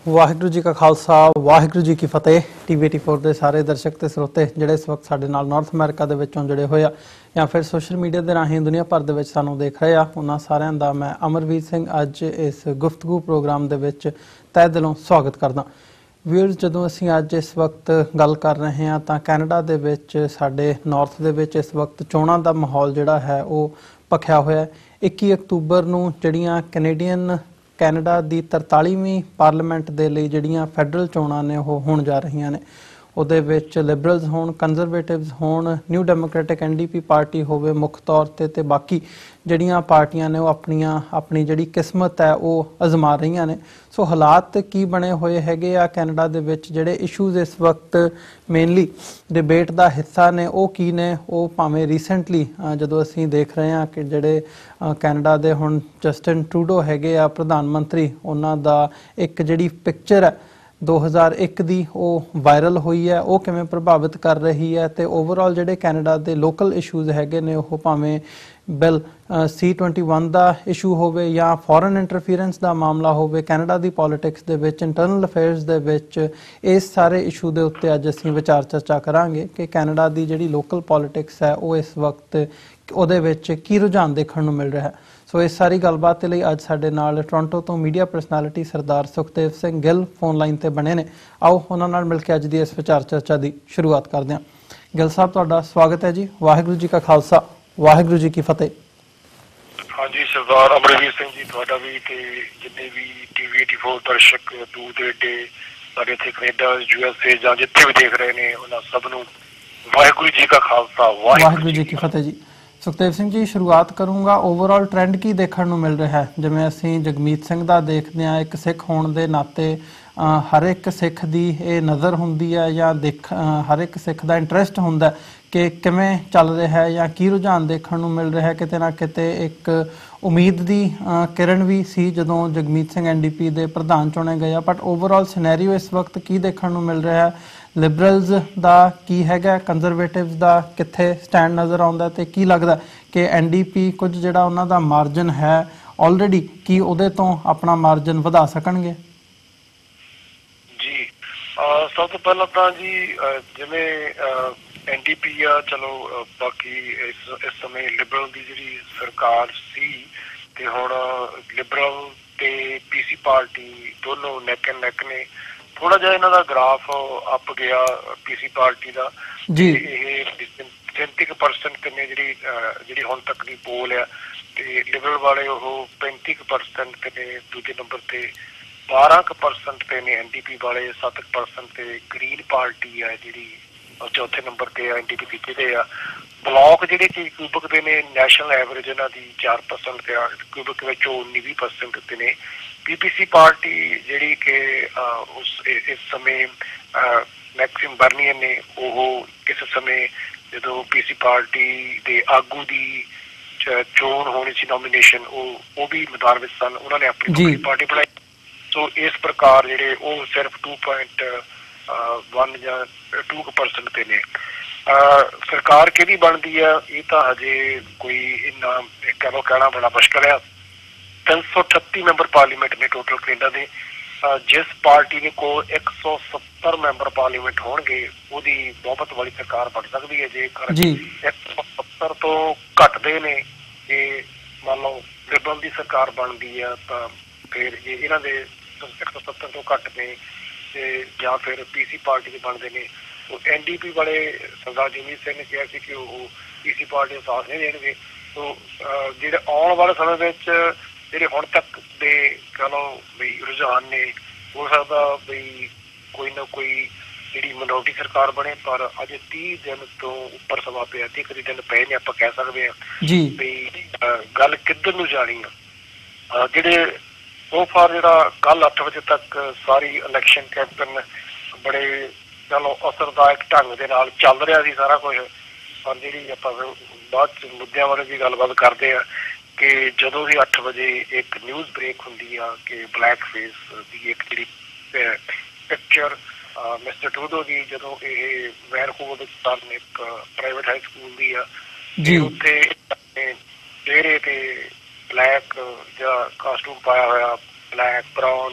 वाहिगुरू जी का खालसा वाहिगुरू जी की फतेह। TV84 ਦੇ ਸਾਰੇ ਦਰਸ਼ਕ ਤੇ ਸਰੋਤੇ ਜਿਹੜੇ ਇਸ ਵਕਤ ਸਾਡੇ ਨਾਲ ਨਾਰਥ ਅਮਰੀਕਾ ਦੇ ਵਿੱਚੋਂ ਜੁੜੇ ਹੋਏ ਆ ਜਾਂ ਫਿਰ ਸੋਸ਼ਲ ਮੀਡੀਆ ਦੇ ਰਾਹੀਂ ਦੁਨੀਆ ਭਰ ਦੇ ਵਿੱਚ ਸਾਨੂੰ ਦੇਖ ਰਹੇ ਆ, ਉਹਨਾਂ ਸਾਰਿਆਂ ਦਾ ਮੈਂ ਅਮਰਵੀਰ ਸਿੰਘ ਅੱਜ ਇਸ ਗੁਫ਼ਤਗੂ ਪ੍ਰੋਗਰਾਮ ਦੇ ਵਿੱਚ ਤਹਿ ਦਿਲੋਂ ਸਵਾਗਤ ਕਰਦਾ। ਵੀਅਰਸ, ਜਦੋਂ ਅਸੀਂ ਅੱਜ ਇਸ ਵਕਤ ਗੱਲ ਕਰ ਰਹੇ ਹਾਂ ਤਾਂ ਕੈਨੇਡਾ ਦੇ ਵਿੱਚ ਸਾਡੇ ਨਾਰਥ ਦੇ ਵਿੱਚ ਇਸ ਵਕਤ ਚੋਣਾਂ ਦਾ ਮਾਹੌਲ ਜਿਹੜਾ ਹੈ ਉਹ ਭਖਿਆ ਹੋਇਆ ਹੈ। 21 ਅਕਤੂਬਰ ਨੂੰ ਜਿਹੜੀਆਂ ਕੈਨੇਡਾ ਦੀ 43ਵੀਂ ਪਾਰਲੀਮੈਂਟ ਦੇ ਲਈ ਜਿਹੜੀਆਂ ਫੈਡਰਲ ਚੋਣਾਂ ਨੇ ਉਹ ਹੋਣ ਜਾ ਰਹੀਆਂ ਨੇ। ਉਹਦੇ ਵਿੱਚ ਲਿਬਰਲਸ ਹੋਣ, ਕੰਜ਼ਰਵੇਟਿਵਸ ਹੋਣ, ਨਿਊ ਡੈਮੋਕ੍ਰੈਟਿਕ NDP ਪਾਰਟੀ ਹੋਵੇ ਮੁੱਖ ਤੌਰ 'ਤੇ ਬਾਕੀ ਜਿਹੜੀਆਂ ਪਾਰਟੀਆਂ ਨੇ ਉਹ ਆਪਣੀ ਜਿਹੜੀ ਕਿਸਮਤ ਹੈ ਉਹ ਅਜ਼ਮਾ ਰਹੀਆਂ ਨੇ। ਸੋ ਹਾਲਾਤ ਕੀ ਬਣੇ ਹੋਏ ਹੈਗੇ ਆ ਕੈਨੇਡਾ ਦੇ ਵਿੱਚ, ਜਿਹੜੇ ਇਸ਼ੂਜ਼ ਇਸ ਵਕਤ ਮੇਨਲੀ ਡਿਬੇਟ ਦਾ ਹਿੱਸਾ ਨੇ ਉਹ ਕੀ ਨੇ। ਉਹ ਭਾਵੇਂ ਰੀਸੈਂਟਲੀ ਜਦੋਂ ਅਸੀਂ ਦੇਖ ਰਹੇ ਹਾਂ ਕਿ ਜਿਹੜੇ ਕੈਨੇਡਾ ਦੇ ਹੁਣ ਜਸਟਿਨ ਟਰੂਡੋ ਹੈਗੇ ਆ ਪ੍ਰਧਾਨ ਮੰਤਰੀ, ਉਹਨਾਂ ਦਾ ਇੱਕ ਜਿਹੜੀ ਪਿਕਚਰ ਹੈ 2001 ਦੀ ਉਹ ਵਾਇਰਲ ਹੋਈ ਹੈ, ਉਹ ਕਿਵੇਂ ਪ੍ਰਭਾਵਿਤ ਕਰ ਰਹੀ ਹੈ। ਅਤੇ ਓਵਰਆਲ ਜਿਹੜੇ ਕੈਨੇਡਾ ਦੇ ਲੋਕਲ ਇਸ਼ੂਜ਼ ਹੈਗੇ ਨੇ ਉਹ ਭਾਵੇਂ ਬਿੱਲ C-21 ਦਾ ਇਸ਼ੂ ਹੋਵੇ ਜਾਂ ਫੋਰਨ ਇੰਟਰਫੀਰੈਂਸ ਦਾ ਮਾਮਲਾ ਹੋਵੇ, ਕੈਨੇਡਾ ਦੀ ਪੋਲੀਟਿਕਸ ਦੇ ਵਿੱਚ, ਇੰਟਰਨਲ ਅਫੇਅਰਸ ਦੇ ਵਿੱਚ, ਇਸ ਸਾਰੇ ਇਸ਼ੂ ਦੇ ਉੱਤੇ ਅੱਜ ਅਸੀਂ ਵਿਚਾਰ ਚਰਚਾ ਕਰਾਂਗੇ ਕਿ ਕੈਨੇਡਾ ਦੀ ਜਿਹੜੀ ਲੋਕਲ ਪੋਲੀਟਿਕਸ ਹੈ ਉਹ ਇਸ ਵਕਤ ਉਹਦੇ ਵਿੱਚ ਕੀ ਰੁਝਾਨ ਦੇਖਣ ਨੂੰ ਮਿਲ ਰਿਹਾ ਹੈ। ਸੋ ਇਸ ਸਾਰੀ ਗੱਲਬਾਤ ਲਈ ਅੱਜ ਸਾਡੇ ਨਾਲ ਟੋਰਾਂਟੋ ਤੋਂ media personality Sardar Sukhdev Singh Gill phone line ਤੇ ਬਣੇ ਨੇ। ਆਓ ਉਹਨਾਂ ਨਾਲ ਮਿਲ ਕੇ ਅੱਜ ਦੀ ਇਸ ਵਿਚਾਰ ਚਰਚਾ ਦੀ ਸ਼ੁਰੂਆਤ ਕਰਦੇ ਹਾਂ। ਗਿੱਲ ਸਾਹਿਬ, ਤੁਹਾਡਾ ਸਵਾਗਤ ਹੈ ਜੀ। ਵਾਹਿਗੁਰੂ ਜੀ ਕਾ ਖਾਲਸਾ ਵਾਹਿਗੁਰੂ ਜੀ ਕੀ ਫਤਿਹ। ਹਾਂਜੀ ਸਰਦਾਰ ਅਮਰਵੀਰ ਸਿੰਘ ਜੀ, ਤੁਹਾਡਾ ਵੀ ਤੇ ਜਿੰਨੇ ਵੀ TV84 ਦਰਸ਼ਕ ਦੂਰ ਦੇਡੇ ਸਾਡੇ ਇੱਥੇ ਕੈਨੇਡਾ, USA ਜਾਂ ਜਿੱਥੇ ਵੀ ਦੇਖ ਰਹੇ ਨੇ, ਉਹਨਾਂ ਸਭ ਨੂੰ ਵਾਹਿਗੁਰੂ ਜੀ ਕਾ ਖਾਲਸਾ ਵਾਹਿਗੁਰੂ ਜੀ ਕੀ ਫਤਿਹ ਜੀ। ਸੁਖਦੇਵ ਸਿੰਘ ਜੀ, ਸ਼ੁਰੂਆਤ ਕਰੂੰਗਾ। ਓਵਰਆਲ ਟ੍ਰੈਂਡ ਕੀ ਦੇਖਣ ਨੂੰ ਮਿਲ ਰਿਹਾ ਹੈ? ਜਿਵੇਂ ਅਸੀਂ ਜਗਮੀਤ ਸਿੰਘ ਦਾ ਦੇਖਦੇ ਹਾਂ, ਇੱਕ ਸਿੱਖ ਹੋਣ ਦੇ ਨਾਤੇ ਹਰ ਇੱਕ ਸਿੱਖ ਦੀ ਇਹ ਨਜ਼ਰ ਹੁੰਦੀ ਹੈ ਜਾਂ ਹਰ ਇੱਕ ਸਿੱਖ ਦਾ ਇੰਟਰਸਟ ਹੁੰਦਾ ਕਿ ਕਿਵੇਂ ਚੱਲ ਰਿਹਾ ਹੈ ਜਾਂ ਕੀ ਰੁਝਾਨ ਦੇਖਣ ਨੂੰ ਮਿਲ ਰਿਹਾ ਹੈ। ਕਿਤੇ ਨਾ ਕਿਤੇ ਇੱਕ ਉਮੀਦ ਦੀ ਕਿਰਨ ਵੀ ਸੀ ਜਦੋਂ ਜਗਮੀਤ ਸਿੰਘ NDP ਦੇ ਪ੍ਰਧਾਨ ਚੁਣੇ ਗਏ ਆ। ਬਟ ਓਵਰਆਲ ਸਿਨੈਰੀਓ ਇਸ ਵਕਤ ਕੀ ਦੇਖਣ ਨੂੰ ਮਿਲ ਰਿਹਾ ਹੈ? ਲਿਬਰਲਸ ਦਾ ਕੀ ਹੈਗਾ, ਕੰਜ਼ਰਵੇਟਿਵਸ ਦਾ ਕਿੱਥੇ ਸਟੈਂਡ ਨਜ਼ਰ ਆਉਂਦਾ ਤੇ ਕੀ ਲੱਗਦਾ ਕਿ NDP ਕੁਝ ਜਿਹੜਾ ਉਹਨਾਂ ਦਾ ਮਾਰਜਨ ਹੈ ਆਲਰੇਡੀ, ਕੀ ਉਹਦੇ ਤੋਂ ਆਪਣਾ ਮਾਰਜਨ ਵਧਾ ਸਕਣਗੇ? ਜੀ, ਸਭ ਤੋਂ ਪਹਿਲਾਂ ਤਾਂ ਜੀ ਜਿਵੇਂ NDP ਆ, ਚਲੋ ਬਾਕੀ ਇਸ ਸਮੇਂ ਲਿਬਰਲ ਦੀ ਜਿਹੜੀ ਸਰਕਾਰ ਸੀ ਤੇ ਹੁਣ ਲਿਬਰਲ ਤੇ PC ਪਾਰਟੀ ਦੋਨੋਂ ਨੈਕ ਐਂਡ ਨੈਕ ਨੇ। ਥੋੜਾ ਜਿਹਾ ਇਹਨਾਂ ਦਾ ਗ੍ਰਾਫ ਅੱਪ ਗਿਆ PC ਪਾਰਟੀ ਦਾ ਜੀ। ਇਹ 33% ਨੇ ਜਿਹੜੀ ਹੁਣ ਤੱਕ ਦੀ ਪੋਲ ਆ, ਤੇ ਲਿਬਰਲ ਵਾਲੇ ਉਹ 35% ਨੇ ਦੂਜੇ ਨੰਬਰ ਤੇ, 12% ਤੇ ਨੇ NDP ਵਾਲੇ, 7% ਤੇ ਗ੍ਰੀਨ ਪਾਰਟੀ ਆ ਜਿਹੜੀ ਚੌਥੇ ਨੰਬਰ ਤੇ ਆ, NDP ਤੀਜੇ ਤੇ ਆ। ਬਲਾਕ ਜਿਹੜੇ ਕਿ ਕਿਊਬਕ ਦੇ ਨੇ, ਨੈਸ਼ਨਲ ਐਵਰੇਜ ਇਹਨਾਂ ਦੀ 4% ਤੇ ਆ, ਕਿਊਬਕ ਵਿੱਚ 19% ਤੇ ਨੇ। PPC ਪਾਰਟੀ ਜਿਹੜੀ ਕਿ ਇਸ ਸਮੇਂ ਮੈਕਸਿਮ ਬਰਨੀਅਨ ਨੇ, ਉਹ ਇਸ ਸਮੇਂ ਜਦੋਂ PC ਪਾਰਟੀ ਦੇ ਆਗੂ ਦੀ ਚੋਣ ਹੋਣੀ ਸੀ, ਨੋਮੀਨੇਸ਼ਨ, ਉਹ ਵੀ ਮੈਦਾਨ ਵਿੱਚ ਸਨ, ਉਹਨਾਂ ਨੇ ਆਪਣੀ ਪਾਰਟੀ ਬਣਾਈ। ਸੋ ਇਸ ਪ੍ਰਕਾਰ ਜਿਹੜੇ ਉਹ ਸਿਰਫ 2.1 ਜਾਂ 2% ਤੇ ਨੇ। ਸਰਕਾਰ ਕਿਹਦੀ ਬਣਦੀ ਆ ਇਹ ਤਾਂ ਹਜੇ ਕੋਈ ਇੰਨਾ ਕਹਿਣਾ ਬੜਾ ਮੁਸ਼ਕਿਲ ਆ। 338 ਮੈਂਬਰ ਪਾਰਲੀਮੈਂਟ ਨੇ ਟੋਟਲ ਕੈਨੇਡਾ ਦੇ। ਜਿਸ ਪਾਰਟੀ ਦੇ ਕੋਲ 170 ਮੈਂਬਰ ਪਾਰਲੀਮੈਂਟ ਹੋਣਗੇ ਉਹਦੀ ਬਹੁਮਤ ਵਾਲੀ ਸਰਕਾਰ ਬਣ ਸਕਦੀ ਹੈ। ਜੇਕਰ 170 ਤੋਂ ਘੱਟਦੇ ਨੇ, ਜੇ ਮੰਨ ਲਓ ਲਿਬਰਲ ਦੀ ਸਰਕਾਰ ਬਣਦੀ ਆ, ਤਾਂ ਫਿਰ ਜੇ ਇਹਨਾਂ ਦੇ 170 ਤੋਂ ਘੱਟ ਨੇ ਤੇ ਜਾਂ ਫਿਰ PC ਪਾਰਟੀ ਦੇ ਬਣਦੇ ਨੇ, ਉਹ NDP ਵਾਲੇ ਸਰਦਾਰ ਜਗਮੀਤ ਸਿੰਘ ਨੇ ਕਿਹਾ ਸੀ ਕਿ ਉਹ PC ਪਾਰਟੀ ਦਾ ਸਾਥ ਨਹੀਂ ਦੇਣਗੇ। ਸੋ ਜਿਹੜੇ ਆਉਣ ਵਾਲੇ ਸਮੇਂ ਵਿੱਚ ਜਿਹੜੇ ਹੁਣ ਤੱਕ ਦੇ ਕਹਿ ਲਓ ਵੀ ਰੁਝਾਨ ਨੇ, ਹੋ ਸਕਦਾ ਵੀ ਕੋਈ ਨਾ ਕੋਈ ਜਿਹੜੀ ਮਿਨੋਰਟੀ ਸਰਕਾਰ ਬਣੇ, ਪਰ ਅਜੇ 30 ਦਿਨ ਤੋਂ ਉੱਪਰ ਸਮਾਂ ਪਿਆ, 30 ਦਿਨ ਪਏ ਨੇ, ਆਪਾਂ ਕਹਿ ਸਕਦੇ ਹਾਂ ਵੀ ਗੱਲ ਕਿੱਧਰ ਨੂੰ ਜਾਣੀ ਆ। ਜਿਹੜੇ ਸੋ ਫਾਰ ਜਿਹੜਾ ਕੱਲ 8 ਵਜੇ ਤੱਕ ਸਾਰੀ ਇਲੈਕਸ਼ਨ ਕੈਂਪੇਨ ਬੜੇ ਚਲੋ ਅਸਰਦਾਇਕ ਢੰਗ ਦੇ ਨਾਲ ਚੱਲ ਰਿਹਾ ਸੀ ਸਾਰਾ ਕੁਝ। ਪਰ ਜਿਹੜੀ ਆਪਾਂ ਬਾਅਦ ਚ ਮੁੱਦਿਆਂ ਬਾਰੇ ਵੀ ਗੱਲਬਾਤ ਕਰਦੇ ਆ ਕਿ ਜਦੋਂ ਵੀ 8 ਵਜੇ ਇੱਕ ਨਿਊਜ਼ ਬ੍ਰੇਕ ਹੁੰਦੀ ਆ ਕਿ ਬਲੈਕ ਫੇਸ ਦੀ ਇੱਕ ਜਿਹੜੀ ਪਿਕਚਰ ਮਿਸਟਰ ਟਰੂਡੋ ਦੀ, ਜਦੋਂ ਇਹ ਵੈਨਕੂਵਰ ਵਿੱਚ ਸਨ, ਇੱਕ ਪ੍ਰਾਈਵੇਟ ਹਾਈ ਸਕੂਲ ਦੀ ਆ, ਉੱਥੇ ਚਿਹਰੇ ਤੇ ਬਲੈਕ ਜਿਹੜਾ ਕਾਸਟੂਮ ਪਾਇਆ ਹੋਇਆ, ਬਲੈਕ ਬਰਾਊਨ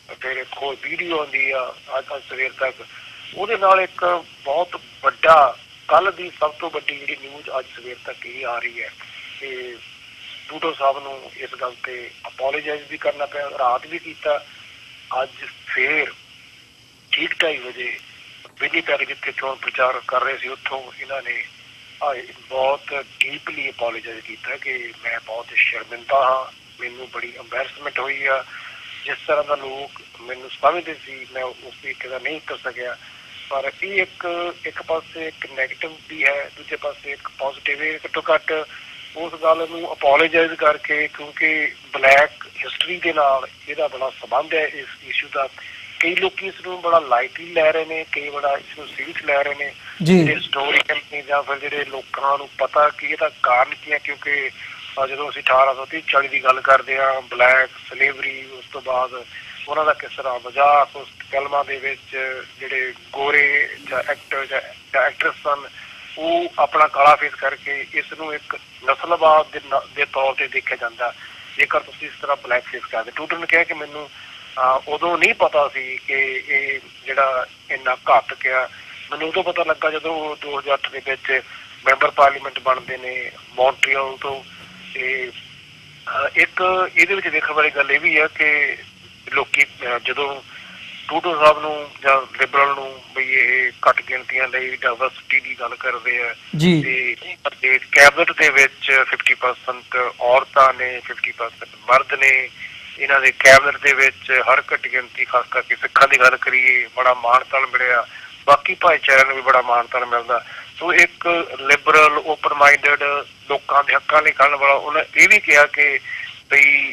ਫਿਰ ਇੱਕ ਹੋਰ ਵੀਡੀਓ ਆਉਂਦੀ ਆ ਅੱਜ ਸਵੇਰ ਤੱਕ। ਉਹਦੇ ਨਾਲ ਇੱਕ ਬਹੁਤ ਵੱਡਾ ਕੱਲ ਦੀ ਸਭ ਤੋਂ ਵੱਡੀ ਜਿਹੜੀ ਨਿਊਜ਼ ਅੱਜ ਸਵੇਰ ਤੱਕ ਇਹ ਆ ਰਹੀ ਹੈ ਕਿ ਟੂਡੋ ਸਾਹਿਬ ਨੂੰ ਇਸ ਗੱਲ ਤੇ ਅਪੋਲੋਜਾਈਜ਼ ਵੀ ਕਰਨਾ ਪਿਆ, ਰਾਤ ਵੀ ਕੀਤਾ। ਅੱਜ ਫੇਰ ਠੀਕ 2:30 ਵਜੇ ਵਿਨੀਪੈਗ ਜਿੱਥੇ ਚੋਣ ਪ੍ਰਚਾਰ ਕਰ ਰਹੇ ਸੀ ਉੱਥੋਂ ਇਹਨਾਂ ਨੇ ਬਹੁਤ ਡੀਪਲੀ ਅਪੋਲੋਜਾਈਜ਼ ਕੀਤਾ ਕਿ ਮੈਂ ਬਹੁਤ ਸ਼ਰਮਿੰਦਾ ਹਾਂ, ਮੈਨੂੰ ਬੜੀ ਅੰਬੈਰਸਮੈਂਟ ਹੋਈ ਆ। ਜਿਸ ਤਰ੍ਹਾਂ ਦਾ ਲੋਕ ਮੈਨੂੰ ਸਮਝਦੇ ਸੀ ਮੈਂ ਉਸ ਤਰੀਕੇ ਦਾ ਨਹੀਂ ਕਰ ਸਕਿਆ। ਪਰ ਇਹ ਇੱਕ ਪਾਸੇ ਇੱਕ ਨੈਗੇਟਿਵ ਵੀ ਹੈ, ਦੂਜੇ ਪਾਸੇ ਇੱਕ ਪੋਜ਼ੀਟਿਵ ਹੈ। ਘੱਟੋ ਘੱਟ ਉਸ ਗੱਲ ਨੂੰ ਅਪੋਲੋਜਾਈਜ਼ ਕਰਕੇ, ਕਿਉਂਕਿ ਬਲੈਕ ਹਿਸਟਰੀ ਦੇ ਨਾਲ ਇਹਦਾ ਬੜਾ ਸੰਬੰਧ ਹੈ ਇਸ ਇਸ਼ੂ ਦਾ। ਕਈ ਲੋਕੀ ਇਸ ਨੂੰ ਬੜਾ ਲਾਈਟਲੀ ਲੈ ਰਹੇ ਨੇ, ਕਈ ਬੜਾ ਇਸ ਨੂੰ ਸੀਰੀਅਸ ਲੈ ਰਹੇ ਨੇ। ਜਿਹੜੇ ਹਿਸਟੋਰੀਅਨ ਨੇ ਜਾਂ ਫਿਰ ਜਿਹੜੇ ਲੋਕਾਂ ਨੂੰ ਪਤਾ ਕਿ ਇਹਦਾ ਕਾਰਨ ਕੀ ਹੈ, ਕਿਉਂਕਿ ਜਦੋਂ ਅਸੀਂ 1830-40 ਦੀ ਗੱਲ ਕਰਦੇ ਹਾਂ, ਬਲੈਕ ਸਲੇਵਰੀ, ਉਸ ਤੋਂ ਬਾਅਦ ਉਹਨਾਂ ਦਾ ਕਿਸ ਤਰ੍ਹਾਂ ਮਜ਼ਾਕ ਉਸ ਫਿਲਮਾਂ ਦੇ ਵਿੱਚ ਜਿਹੜੇ ਗੋਰੇ ਜਾਂ ਐਕਟਰ ਜਾਂ ਐਕਟਰਸ ਸਨ ਉਹ ਆਪਣਾ ਕਾਲਾ ਫੇਸ ਕਰਕੇ ਇਸ ਨੂੰ ਇੱਕ ਨਸਲਵਾਦ ਦੇ ਤੌਰ ਤੇ ਦੇਖਿਆ ਜਾਂਦਾ। ਜੇਕਰ ਤੁਸੀਂ ਇਸ ਤਰ੍ਹਾਂ ਬਲੈਕ ਫੇਸ ਕਰਦੇ, ਟੂਡੋ ਨੇ ਕਿਹਾ ਕਿ ਮੈਨੂੰ ਉਦੋਂ ਨਹੀਂ ਪਤਾ ਸੀ ਕਿ ਇਹ ਜਿਹੜਾ ਇੰਨਾ ਘਾਤਕ ਆ। ਮੈਨੂੰ ਉਦੋਂ ਪਤਾ ਲੱਗਾ ਜਦੋਂ 2008 ਦੇ ਵਿੱਚ ਮੈਂਬਰ ਪਾਰਲੀਮੈਂਟ ਬਣਦੇ ਨੇ ਮੌਂਟਰੀਅਲ ਤੋਂ। ਤੇ ਇੱਕ ਇਹਦੇ ਵਿੱਚ ਦੇਖਣ ਵਾਲੀ ਗੱਲ ਇਹ ਵੀ ਹੈ ਕਿ ਲੋਕੀ ਜਦੋਂ ਟੂਡੋ ਸਾਹਿਬ ਨੂੰ ਜਾਂ ਲਿਬਰਲ ਨੂੰ ਬਈ ਇਹ ਘੱਟ ਗਿਣਤੀਆਂ ਲਈ ਡਾਇਵਰਸਿਟੀ ਦੀ ਗੱਲ ਕਰਦੇ ਆ ਤੇ ਕੈਬਨਿਟ ਦੇ ਵਿੱਚ 50% ਔਰਤਾਂ ਨੇ, 50% ਮਰਦ ਨੇ। ਇਹਨਾਂ ਦੇ ਕੈਬਨਿਟ ਦੇ ਵਿੱਚ ਹਰ ਘੱਟ ਗਿਣਤੀ, ਖਾਸ ਕਰਕੇ ਸਿੱਖਾਂ ਦੀ ਗੱਲ ਕਰੀਏ, ਬੜਾ ਮਾਣ ਤਾਣ ਮਿਲਿਆ। ਬਾਕੀ ਭਾਈਚਾਰਿਆਂ ਨੂੰ ਵੀ ਬੜਾ ਮਾਣ ਤਾਣ ਮਿਲਦਾ। ਸੋ ਇੱਕ ਲਿਬਰਲ ਓਪਨ ਮਾਈਂਡਡ ਲੋਕਾਂ ਦੇ ਹੱਕਾਂ ਲਈ ਖੜਨ ਵਾਲਾ ਉਹਨੇ ਇਹ ਵੀ ਕਿਹਾ ਕਿ ਬਈ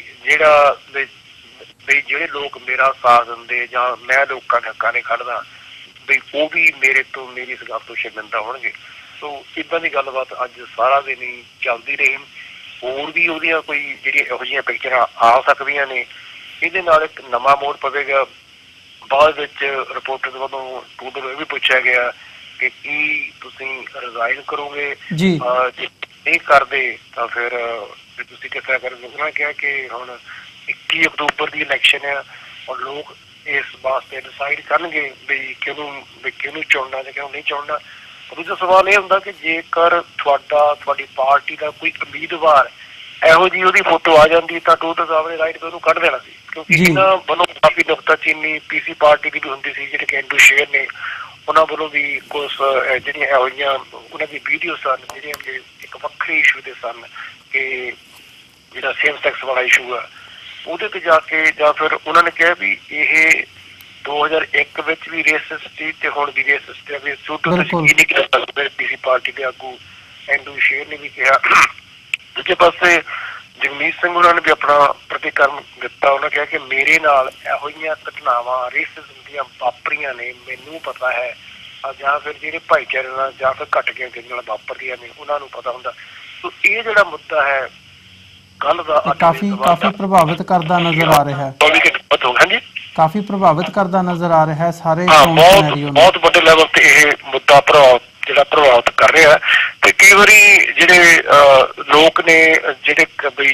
ਜਿਹੜੇ ਲੋਕ ਮੇਰਾ ਸਾਥ ਦਿੰਦੇ ਜਾਂ ਮੈਂ ਲੋਕਾਂ ਦੇ ਹੱਕਾਂ ਲਈ ਖੜਦਾ ਬਈ ਉਹ ਵੀ ਮੇਰੇ ਤੋਂ, ਮੇਰੀ ਇਸ ਗੱਲ ਤੋਂ ਸ਼ਰਮਿੰਦਾ ਹੋਣਗੇ। ਸੋ ਇੱਦਾਂ ਦੀ ਗੱਲਬਾਤ ਅੱਜ ਸਾਰਾ ਦਿਨ ਹੀ ਚੱਲਦੀ ਰਹੀ। ਹੋਰ ਵੀ ਉਹਦੀਆਂ ਕੋਈ ਜਿਹੜੀਆਂ ਇਹੋ ਜਿਹੀਆਂ ਪਿਕਚਰਾਂ ਆ ਸਕਦੀਆਂ ਨੇ। ਇਹਦੇ ਨਾਲ ਇੱਕ ਨਵਾਂ ਮੋੜ ਪਵੇਗਾ। ਬਾਅਦ ਵਿੱਚ ਰਿਪੋਰਟਰ ਵੱਲੋਂ ਟੂਡੋ ਨੂੰ ਇਹ ਵੀ ਪੁੱਛਿਆ ਗਿਆ ਕਿ ਕੀ ਤੁਸੀਂ ਰਿਜ਼ਾਈਨ ਕਰੋਗੇ, ਜੇ ਨਹੀਂ ਕਰਦੇ ਤਾਂ ਫਿਰ ਤੁਸੀਂ ਕਿਸ ਤਰ੍ਹਾਂ ਕਰੋਗੇ। ਉਹਨਾਂ ਨੇ ਕਿਹਾ ਕਿ ਹੁਣ 21 ਅਕਤੂਬਰ ਦੀ ਇਲੈਕਸ਼ਨ ਹੈ ਔਰ ਲੋਕ ਇਸ ਵਾਸਤੇ ਡਿਸਾਈਡ ਕਰਨਗੇ ਵੀ ਕਿਹਨੂੰ ਚੁਣਨਾ ਜਾਂ ਕਿਹਨੂੰ ਨਹੀਂ ਚੁਣਨਾ। ਦੂਜਾ ਸਵਾਲ ਇਹ ਹੁੰਦਾ ਕਿ ਜੇਕਰ ਤੁਹਾਡੀ ਪਾਰਟੀ ਦਾ ਕੋਈ ਉਮੀਦਵਾਰ ਇਹੋ ਜਿਹੀ ਉਹਦੀ ਫੋਟੋ ਆ ਜਾਂਦੀ ਤਾਂ ਟੂਡੋ ਸਾਹਿਬ ਨੇ ਰਾਈਟ ਉਹਨੂੰ ਕੱਢ ਦੇਣਾ ਸੀ, ਕਿਉਂਕਿ ਇਹਨਾਂ ਵੱਲੋਂ ਕਾਫੀ ਨੁਕਤਾਚੀਨੀ ਪੀਸੀ ਪਾਰਟੀ ਦੀ ਵੀ ਹੁੰਦੀ ਸੀ। ਜਿਹੜੇ ਕਿ ਐਂਡੂ ਸ਼ੇਰ ਨੇ ਉਹਨਾਂ ਵੱਲੋਂ ਵੀ ਕੁਛ ਜਿਹੜੀਆਂ ਇਹੋ ਜਿਹੀਆਂ ਉਹਨਾਂ ਦੀ ਵੀਡੀਓ ਸਨ ਜਿਹੜੀਆਂ ਕਿ ਇੱਕ ਵੱਖਰੇ ਇਸ਼ੂ ਦੇ ਸਨ ਕਿ ਜਿਹੜਾ ਸੇਮ ਸੈਕਸ ਵਾਲਾ ਇਸ਼ੂ ਆ ਉਹਦੇ ਤੇ ਜਾ ਕੇ, ਜਾਂ ਫਿਰ ਉਹਨਾਂ ਨੇ ਕਿਹਾ ਵੀ ਇਹ 2001 ਵਿੱਚ ਵੀ ਰੇਸਿਸਟ ਸੀ ਤੇ ਹੁਣ ਵੀ ਰੇਸਿਸਟ ਹੈ। ਟੂਡੋ ਯਕੀਨ ਨਹੀਂ ਕਰ ਸਕਦੇ। ਪੀਸੀ ਪਾਰਟੀ ਦੇ ਆਗੂ ਐਂਡੂ ਸ਼ੇਰ ਨੇ ਵੀ ਕਿਹਾ। ਦੂਜੇ ਪਾਸੇ ਜਗਮੀਤ ਸਿੰਘ ਉਹਨਾਂ ਨੇ ਵੀ ਆਪਣਾ ਪ੍ਰਤੀਕਰਮ ਦਿੱਤਾ। ਉਹਨਾਂ ਕਿਹਾ ਕਿ ਮੇਰੇ ਨਾਲ ਇਹੋ ਜਿਹੀਆਂ ਘਟਨਾਵਾਂ ਰੇਸਿਜ਼ਮ ਦੀਆਂ ਵਾਪਰੀਆਂ ਨੇ, ਮੈਨੂੰ ਪਤਾ ਹੈ, ਜਾਂ ਫਿਰ ਜਿਹੜੇ ਭਾਈਚਾਰੇ ਨਾਲ ਜਾਂ ਫਿਰ ਘੱਟ ਗਿਣਤੀ ਨਾਲ ਵਾਪਰਦੀਆਂ ਨੇ ਉਹਨਾਂ ਨੂੰ ਪਤਾ ਹੁੰਦਾ। ਸੋ ਇਹ ਜਿਹੜਾ ਮੁੱਦਾ ਹੈ ਕੱਲ ਦਾ ਕਾਫੀ ਪ੍ਰਭਾਵਿਤ ਕਰਦਾ ਨਜ਼ਰ ਆ ਰਿਹਾ ਹੈ। ਹਾਂਜੀ, ਕਾਫੀ ਪ੍ਰਭਾਵਿਤ ਕਰਦਾ ਨਜ਼ਰ ਆ ਰਿਹਾ ਹੈ ਸਾਰੇ ਬਹੁਤ ਵੱਡੇ ਲੈਵਲ ਤੇ ਇਹ ਮੁੱਦਾ ਪ੍ਰਭਾਵਿਤ ਕਰ ਰਿਹਾ। ਤੇ ਕਈ ਵਾਰੀ ਜਿਹੜੇ ਲੋਕ ਨੇ ਜਿਹੜੇ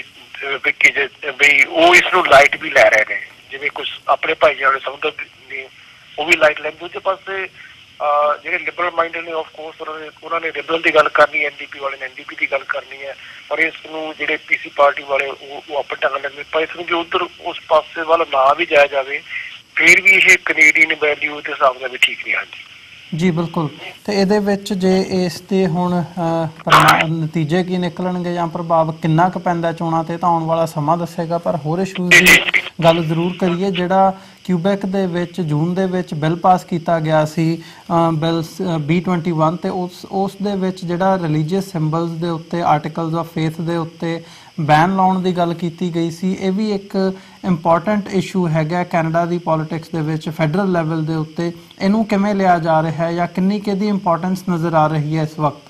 ਬਈ ਉਹ ਇਸ ਨੂੰ ਲਾਈਟ ਵੀ ਲੈ ਰਹੇ ਨੇ, ਜਿਵੇਂ ਕੁਛ ਆਪਣੇ ਭਾਈਚਾਰੇ ਸਮਝਦੇ ਨੇ ਉਹ ਵੀ ਲਾਈਟ ਲੈਂਦੇ। ਦੂਜੇ ਪਾਸੇ ਜਿਹੜੇ ਲਿਬਰਲ ਮਾਈਂਡਡ ਨੇ ਆਫਕੋਰਸ ਉਹਨਾਂ ਨੇ ਲਿਬਰਲ ਦੀ ਗੱਲ ਕਰਨੀ, NDP ਵਾਲੇ ਨੇ NDP ਦੀ ਗੱਲ ਕਰਨੀ ਹੈ। ਪਰ ਇਸ ਨੂੰ ਜਿਹੜੇ ਪੀਸੀ ਪਾਰਟੀ ਵਾਲੇ ਉਹ ਆਪਣੇ ਢੰਗ ਲੈਂਦੇ। ਪਰ ਇਸ ਨੂੰ ਜੇ ਉੱਧਰ ਉਸ ਪਾਸੇ ਵੱਲ ਨਾ ਵੀ ਜਾਇਆ ਜਾਵੇ ਫਿਰ ਵੀ ਇਹ ਕੈਨੇਡੀਅਨ ਵੈਲਿਊ ਦੇ ਹਿਸਾਬ ਨਾਲ ਵੀ ਠੀਕ ਨਹੀਂ। ਹਾਂਜੀ ਜੀ ਬਿਲਕੁਲ। ਤੇ ਇਹਦੇ ਵਿੱਚ ਜੇ ਇਸ ਤੇ ਹੁਣ ਨਤੀਜੇ ਕੀ ਨਿਕਲਣਗੇ ਜਾਂ ਪ੍ਰਭਾਵ ਕਿੰਨਾ ਕੁ ਪੈਂਦਾ ਚੋਣਾਂ ਤੇ ਤਾਂ ਆਉਣ ਵਾਲਾ ਸਮਾਂ ਦੱਸੇਗਾ। ਪਰ ਹੋਰ ਇਸ਼ੂਜ਼ ਦੀ ਗੱਲ ਜ਼ਰੂਰ ਕਰੀਏ। ਜਿਹੜਾ ਕਿਊਬੈਕ ਦੇ ਵਿੱਚ ਜੂਨ ਦੇ ਵਿੱਚ ਬਿੱਲ ਪਾਸ ਕੀਤਾ ਗਿਆ ਸੀ ਬਿੱਲ B21 ਤੇ ਉਸ ਦੇ ਵਿੱਚ ਜਿਹੜਾ ਰਿਲੀਜੀਅਸ ਸਿੰਬਲਸ ਦੇ ਉੱਤੇ ਆਰਟੀਕਲਸ ਆਫ ਫੇਥ ਦੇ ਉੱਤੇ ਬੈਨ ਲਾਉਣ ਦੀ ਗੱਲ ਕੀਤੀ ਗਈ ਸੀ। ਇਹ ਵੀ ਇੱਕ ਇੰਪੋਰਟੈਂਟ ਇਸ਼ੂ ਹੈਗਾ ਕੈਨੇਡਾ ਦੀ ਪੋਲੀਟਿਕਸ ਦੇ ਵਿੱਚ ਫੈਡਰਲ ਲੈਵਲ ਦੇ ਉੱਤੇ। ਇਹਨੂੰ ਕਿਵੇਂ ਲਿਆ ਜਾ ਰਿਹਾ ਹੈ ਜਾਂ ਕਿੰਨੀ ਕਿਹਦੀ ਇੰਪੋਰਟੈਂਸ ਨਜ਼ਰ ਆ ਰਹੀ ਹੈ ਇਸ ਵਕਤ?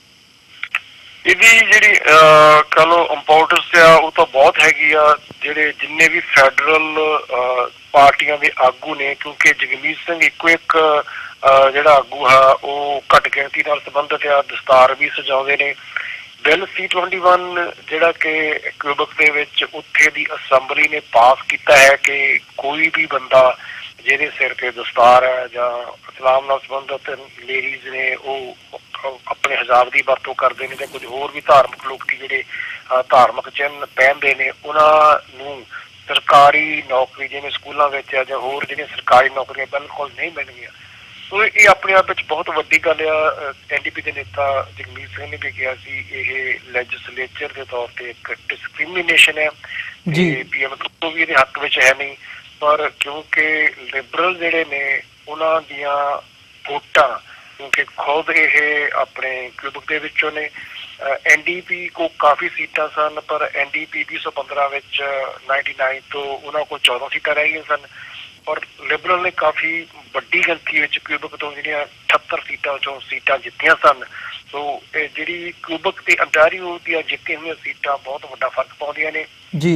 ਇਹਦੀ ਜਿਹੜੀ ਕਹ ਲਓ ਇੰਪੋਰਟੈਂਸ ਆ ਉਹ ਤਾਂ ਬਹੁਤ ਹੈਗੀ ਆ। ਜਿਹੜੇ ਜਿੰਨੇ ਵੀ ਫੈਡਰਲ ਪਾਰਟੀਆਂ ਦੇ ਆਗੂ ਨੇ, ਕਿਉਂਕਿ ਜਗਮੀਤ ਸਿੰਘ ਇੱਕੋ ਇੱਕ ਜਿਹੜਾ ਆਗੂ ਆ ਉਹ ਘੱਟ ਗਿਣਤੀ ਨਾਲ ਸੰਬੰਧਿਤ ਆ, ਦਸਤਾਰ ਵੀ ਸਜਾਉਂਦੇ ਨੇ। ਬਿੱਲ C-21 ਜਿਹੜਾ ਕਿ ਕਿਊਬਕ ਦੇ ਵਿੱਚ ਉੱਥੇ ਦੀ ਅਸੈਂਬਲੀ ਨੇ ਪਾਸ ਕੀਤਾ ਹੈ ਕਿ ਕੋਈ ਵੀ ਬੰਦਾ ਜਿਹਦੇ ਸਿਰ ਤੇ ਦਸਤਾਰ ਹੈ ਜਾਂ ਇਸਲਾਮ ਨਾਲ ਸੰਬੰਧਿਤ ਲੇਡੀਜ਼ ਨੇ ਉਹ ਆਪਣੇ ਹਿਜਾਬ ਦੀ ਵਰਤੋਂ ਕਰਦੇ ਨੇ ਜਾਂ ਕੁਝ ਹੋਰ ਵੀ ਧਾਰਮਿਕ ਲੋਕ ਜਿਹੜੇ ਧਾਰਮਿਕ ਚਿੰਨ੍ਹ ਪਹਿਨਦੇ ਨੇ ਉਹਨਾਂ ਨੂੰ ਸਰਕਾਰੀ ਨੌਕਰੀ ਜਿਵੇਂ ਸਕੂਲਾਂ ਵਿੱਚ ਜਾਂ ਹੋਰ ਜਿਹੜੀਆਂ ਸਰਕਾਰੀ ਨੌਕਰੀਆਂ ਬਿਲਕੁਲ ਨਹੀਂ ਮਿਲਣਗੀਆਂ। ਸੋ ਇਹ ਆਪਣੇ ਆਪ ਵਿੱਚ ਬਹੁਤ ਵੱਡੀ ਗੱਲ ਆ। NDP ਦੇ ਨੇਤਾ ਜਗਮੀਤ ਸਿੰਘ ਨੇ ਵੀ ਕਿਹਾ ਸੀ ਇਹ ਲੈਜਿਸਲੇਚਰ ਦੇ ਤੌਰ ਤੇ ਇੱਕ ਡਿਸਕ੍ਰਿਮੀਨੇਸ਼ਨ ਹੈ ਤੇ PM ਤੋਂ ਵੀ ਇਹਦੇ ਹੱਕ ਵਿੱਚ ਹੈ ਨਹੀਂ, ਪਰ ਕਿਉਂਕਿ ਲਿਬਰਲ ਜਿਹੜੇ ਨੇ ਉਹਨਾਂ ਦੀਆਂ ਵੋਟਾਂ ਕਿਉਂਕਿ ਖੁਦ ਇਹ ਆਪਣੇ ਕਿਊਬਕ ਦੇ ਵਿੱਚੋਂ ਨੇ। NDP ਕੋ ਕਾਫੀ ਸੀਟਾਂ ਸਨ ਪਰ NDP 2015 ਵਿੱਚ 99 ਤੋਂ ਉਹਨਾਂ ਕੋਲ 14 ਸੀਟਾਂ ਰਹਿ ਗਈਆਂ ਸਨ, ਔਰ ਲਿਬਰਲ ਨੇ ਕਾਫੀ ਵੱਡੀ ਗਿਣਤੀ ਵਿੱਚ ਕਿਊਬਕ ਤੋਂ ਜਿਹੜੀਆਂ 78 ਸੀਟਾਂ ਚੋਂ ਸੀਟਾਂ ਜਿੱਤੀਆਂ ਸਨ। ਸੋ ਇਹ ਜਿਹੜੀ ਕਿਊਬਕ ਤੇ ਅੰਟਾਰੀਓ ਦੀਆਂ ਜਿੱਤੀਆਂ ਹੋਈਆਂ ਸੀਟਾਂ ਬਹੁਤ ਵੱਡਾ ਫਰਕ ਪਾਉਂਦੀਆਂ ਨੇ ਜੀ।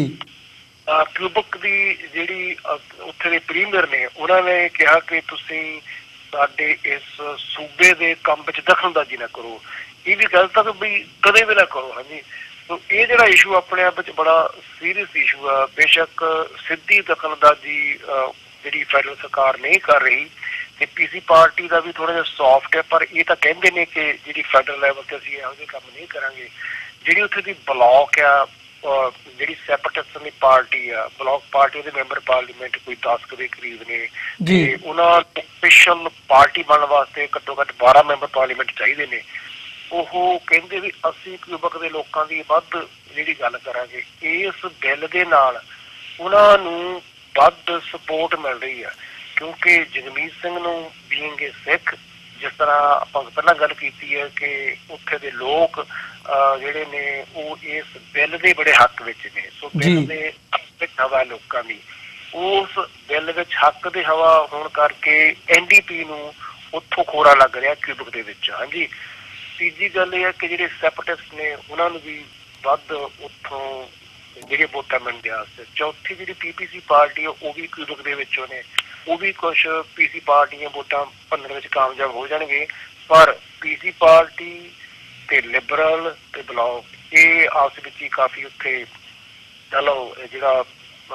ਕਿਊਬਕ ਦੀ ਜਿਹੜੀ ਉੱਥੇ ਦੇ ਪ੍ਰੀਮੀਅਰ ਨੇ ਉਹਨਾਂ ਨੇ ਕਿਹਾ ਕਿ ਤੁਸੀਂ ਸਾਡੇ ਇਸ ਸੂਬੇ ਦੇ ਕੰਮ ਵਿੱਚ ਦਖਲਅੰਦਾਜ਼ੀ ਨਾ ਕਰੋ। ਇਹ ਵੀ ਗੱਲ ਤਾਂ ਵੀ ਕਦੇ ਵੀ ਨਾ ਕਰੋ। ਹਾਂਜੀ, ਸੋ ਇਹ ਜਿਹੜਾ ਇਸ਼ੂ ਆਪਣੇ ਆਪ ਵਿੱਚ ਬੜਾ ਸੀਰੀਅਸ ਇਸ਼ੂ ਆ। ਬੇਸ਼ੱਕ ਸਿੱਧੀ ਦਖਲਅੰਦਾਜ਼ੀ ਜਿਹੜੀ ਫੈਡਰਲ ਸਰਕਾਰ ਨਹੀਂ ਕਰ ਰਹੀ ਤੇ PC ਪਾਰਟੀ ਦਾ ਵੀ ਥੋੜਾ ਜਿਹਾ ਸੌਫਟ ਹੈ, ਪਰ ਇਹ ਤਾਂ ਕਹਿੰਦੇ ਨੇ ਕਿ ਜਿਹੜੀ ਫੈਡਰਲ ਲੈਵਲ ਤੇ ਅਸੀਂ ਇਹੋ ਜਿਹੇ ਕੰਮ ਨਹੀਂ ਕਰਾਂਗੇ। ਜਿਹੜੀ ਉੱਥੇ ਦੀ ਬਲਾਕ ਆ ਜਿਹੜੀ ਸੈਪਰੇਟਿਸਟ ਦੀ ਪਾਰਟੀ ਆ, ਬਲਾਕ ਪਾਰਟੀ ਦੇ ਮੈਂਬਰ ਪਾਰਲੀਮੈਂਟ ਕੋਈ 10 ਦੇ ਕਰੀਬ ਨੇ ਤੇ ਉਹਨਾਂ ਸਪੈਸ਼ਲ ਪਾਰਟੀ ਬਣਨ ਵਾਸਤੇ ਘੱਟੋ ਘੱਟ 12 ਮੈਂਬਰ ਪਾਰਲੀਮੈਂਟ ਚਾਹੀਦੇ ਨੇ। ਉਹ ਕਹਿੰਦੇ ਵੀ ਅਸੀਂ ਕਿਊਬਕ ਦੇ ਲੋਕਾਂ ਦੀ ਵੱਧ ਜਿਹੜੀ ਗੱਲ ਕਰਾਂਗੇ। ਇਸ ਬਿੱਲ ਦੇ ਨਾਲ ਉਹਨਾਂ ਨੂੰ ਵੱਧ ਸਪੋਰਟ ਮਿਲ ਰਹੀ ਆ ਕਿਉਂਕਿ ਜਗਮੀਤ ਸਿੰਘ ਨੂੰ ਬੀਇੰਗ ਏ ਸਿੱਖ, ਜਿਸ ਤਰ੍ਹਾਂ ਆਪਾਂ ਪਹਿਲਾਂ ਗੱਲ ਕੀਤੀ ਹੈ ਕਿ ਉੱਥੇ ਦੇ ਲੋਕ ਜਿਹੜੇ ਨੇ ਉਹ ਇਸ ਬਿੱਲ ਦੇ ਬੜੇ ਹੱਕ ਵਿੱਚ ਨੇ। ਸੋ ਬਿੱਲ ਦੇ ਵਿੱਚ ਹਵਾ ਲੋਕਾਂ ਦੀ, ਉਸ ਬਿੱਲ ਵਿੱਚ ਹੱਕ ਦੇ ਹਵਾ ਹੋਣ ਕਰਕੇ NDP ਨੂੰ ਉੱਥੋਂ ਖੋਰਾ ਲੱਗ ਰਿਹਾ ਕਿਊਬਕ ਦੇ ਵਿੱਚ। ਹਾਂਜੀ, ਤੀਜੀ ਗੱਲ ਇਹ ਹੈ ਕਿ ਜਿਹੜੇ ਸੈਪਰੇਟਿਸਟ ਨੇ ਉਹਨਾਂ ਨੂੰ ਵੀ ਵੱਧ ਉੱਥੋਂ ਜਿਹੜੇ ਵੋਟਾਂ ਮਿਲਣ ਦੇ ਵਾਸਤੇ। ਚੌਥੀ ਜਿਹੜੀ PPC ਪਾਰਟੀ ਉਹ ਵੀ ਕਿਊਬਕ ਦੇ ਵਿੱਚੋਂ ਨੇ, ਉਹ ਵੀ ਕੁਛ PC ਪਾਰਟੀ ਦੀਆਂ ਵੋਟਾਂ ਭੰਨਣ ਵਿੱਚ ਕਾਮਯਾਬ ਹੋ ਜਾਣਗੇ, ਪਰ PC ਪਾਰਟੀ ਤੇ ਲਿਬਰਲ ਤੇ ਬਲਾਕ ਇਹ ਆਪਸ ਵਿੱਚ ਹੀ ਕਾਫੀ ਉੱਥੇ ਚਲੋ ਜਿਹੜਾ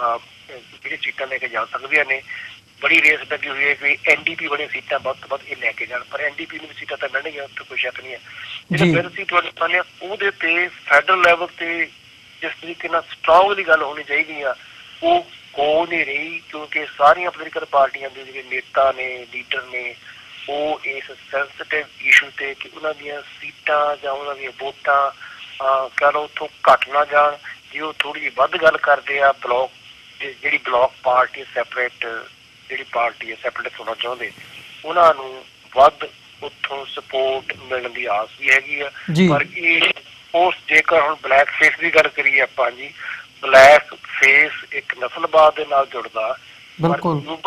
ਜਿਹੜੀ ਸੀਟਾਂ ਲੈ ਕੇ ਜਾ ਸਕਦੀਆਂ ਨੇ। ਬੜੀ ਰੇਸ ਲੱਗੀ ਹੋਈ ਹੈ ਕਿ NDP ਬੜੀਆਂ ਸੀਟਾਂ ਵੱਧ ਤੋਂ ਵੱਧ ਇਹ ਲੈ ਕੇ ਜਾਣ, ਪਰ NDP ਨੂੰ ਵੀ ਸੀਟਾਂ ਤਾਂ ਮਿਲਣਗੀਆਂ, ਉੱਥੇ ਕੋਈ ਸ਼ੱਕ ਨਹੀਂ ਹੈ। ਜਿਹੜੇ ਬਿੱਲ ਸੀ ਤੁਹਾਡੇ ਉਹਦੇ ਤੇ ਫੈਡਰਲ ਲੈਵਲ ਤੇ ਜਿਸ ਤਰੀਕੇ ਨਾਲ ਸਟਰੋਂਗਲੀ ਗੱਲ ਹੋਣੀ ਚਾਹੀਦੀ ਆ ਉਹ ਹੋ ਨਹੀਂ ਰਹੀ ਕਿਉਂਕਿ ਸਾਰੀਆਂ ਪੋਲੀਟੀਕਲ ਪਾਰਟੀਆਂ ਦੇ ਜਿਹੜੇ ਨੇਤਾ ਨੇ, ਲੀਡਰ ਨੇ, ਉਹ ਇਸ ਸੈਂਸਿਟਿਵ ਇਸ਼ੂ ਤੇ ਕਿ ਉਹਨਾਂ ਦੀਆਂ ਸੀਟਾਂ ਜਾਂ ਉਹਨਾਂ ਦੀਆਂ ਵੋਟਾਂ ਕਹਿ ਲਓ ਉੱਥੋਂ ਘੱਟ ਨਾ ਜਾਣ। ਜੇ ਉਹ ਥੋੜ੍ਹੀ ਜਿਹੀ ਵੱਧ ਗੱਲ ਕਰਦੇ ਆ ਬਲਾਕ ਜਿਹੜੀ ਬਲਾਕ ਪਾਰਟੀ ਸੈਪਰੇਟ ਜਿਹੜੀ ਪਾਰਟੀ ਹੈ ਸੈਪਰੇਟ ਹੋਣਾ ਚਾਹੁੰਦੇ, ਉਹਨਾਂ ਨੂੰ ਵੱਧ ਉੱਥੋਂ ਸਪੋਰਟ ਮਿਲਣ ਦੀ ਆਸ ਵੀ ਹੈਗੀ ਆ। ਪਰ ਇਹ ਉਸ ਜੇਕਰ ਹੁਣ ਬਲੈਕ ਫੇਸ ਦੀ ਗੱਲ ਕਰੀਏ ਆਪਾਂ ਜੀ, ਬਲੈਕ ਫੇਸ ਇੱਕ ਨਸਲਵਾਦ ਦੇ ਨਾਲ ਜੁੜਦਾ, ਪਰ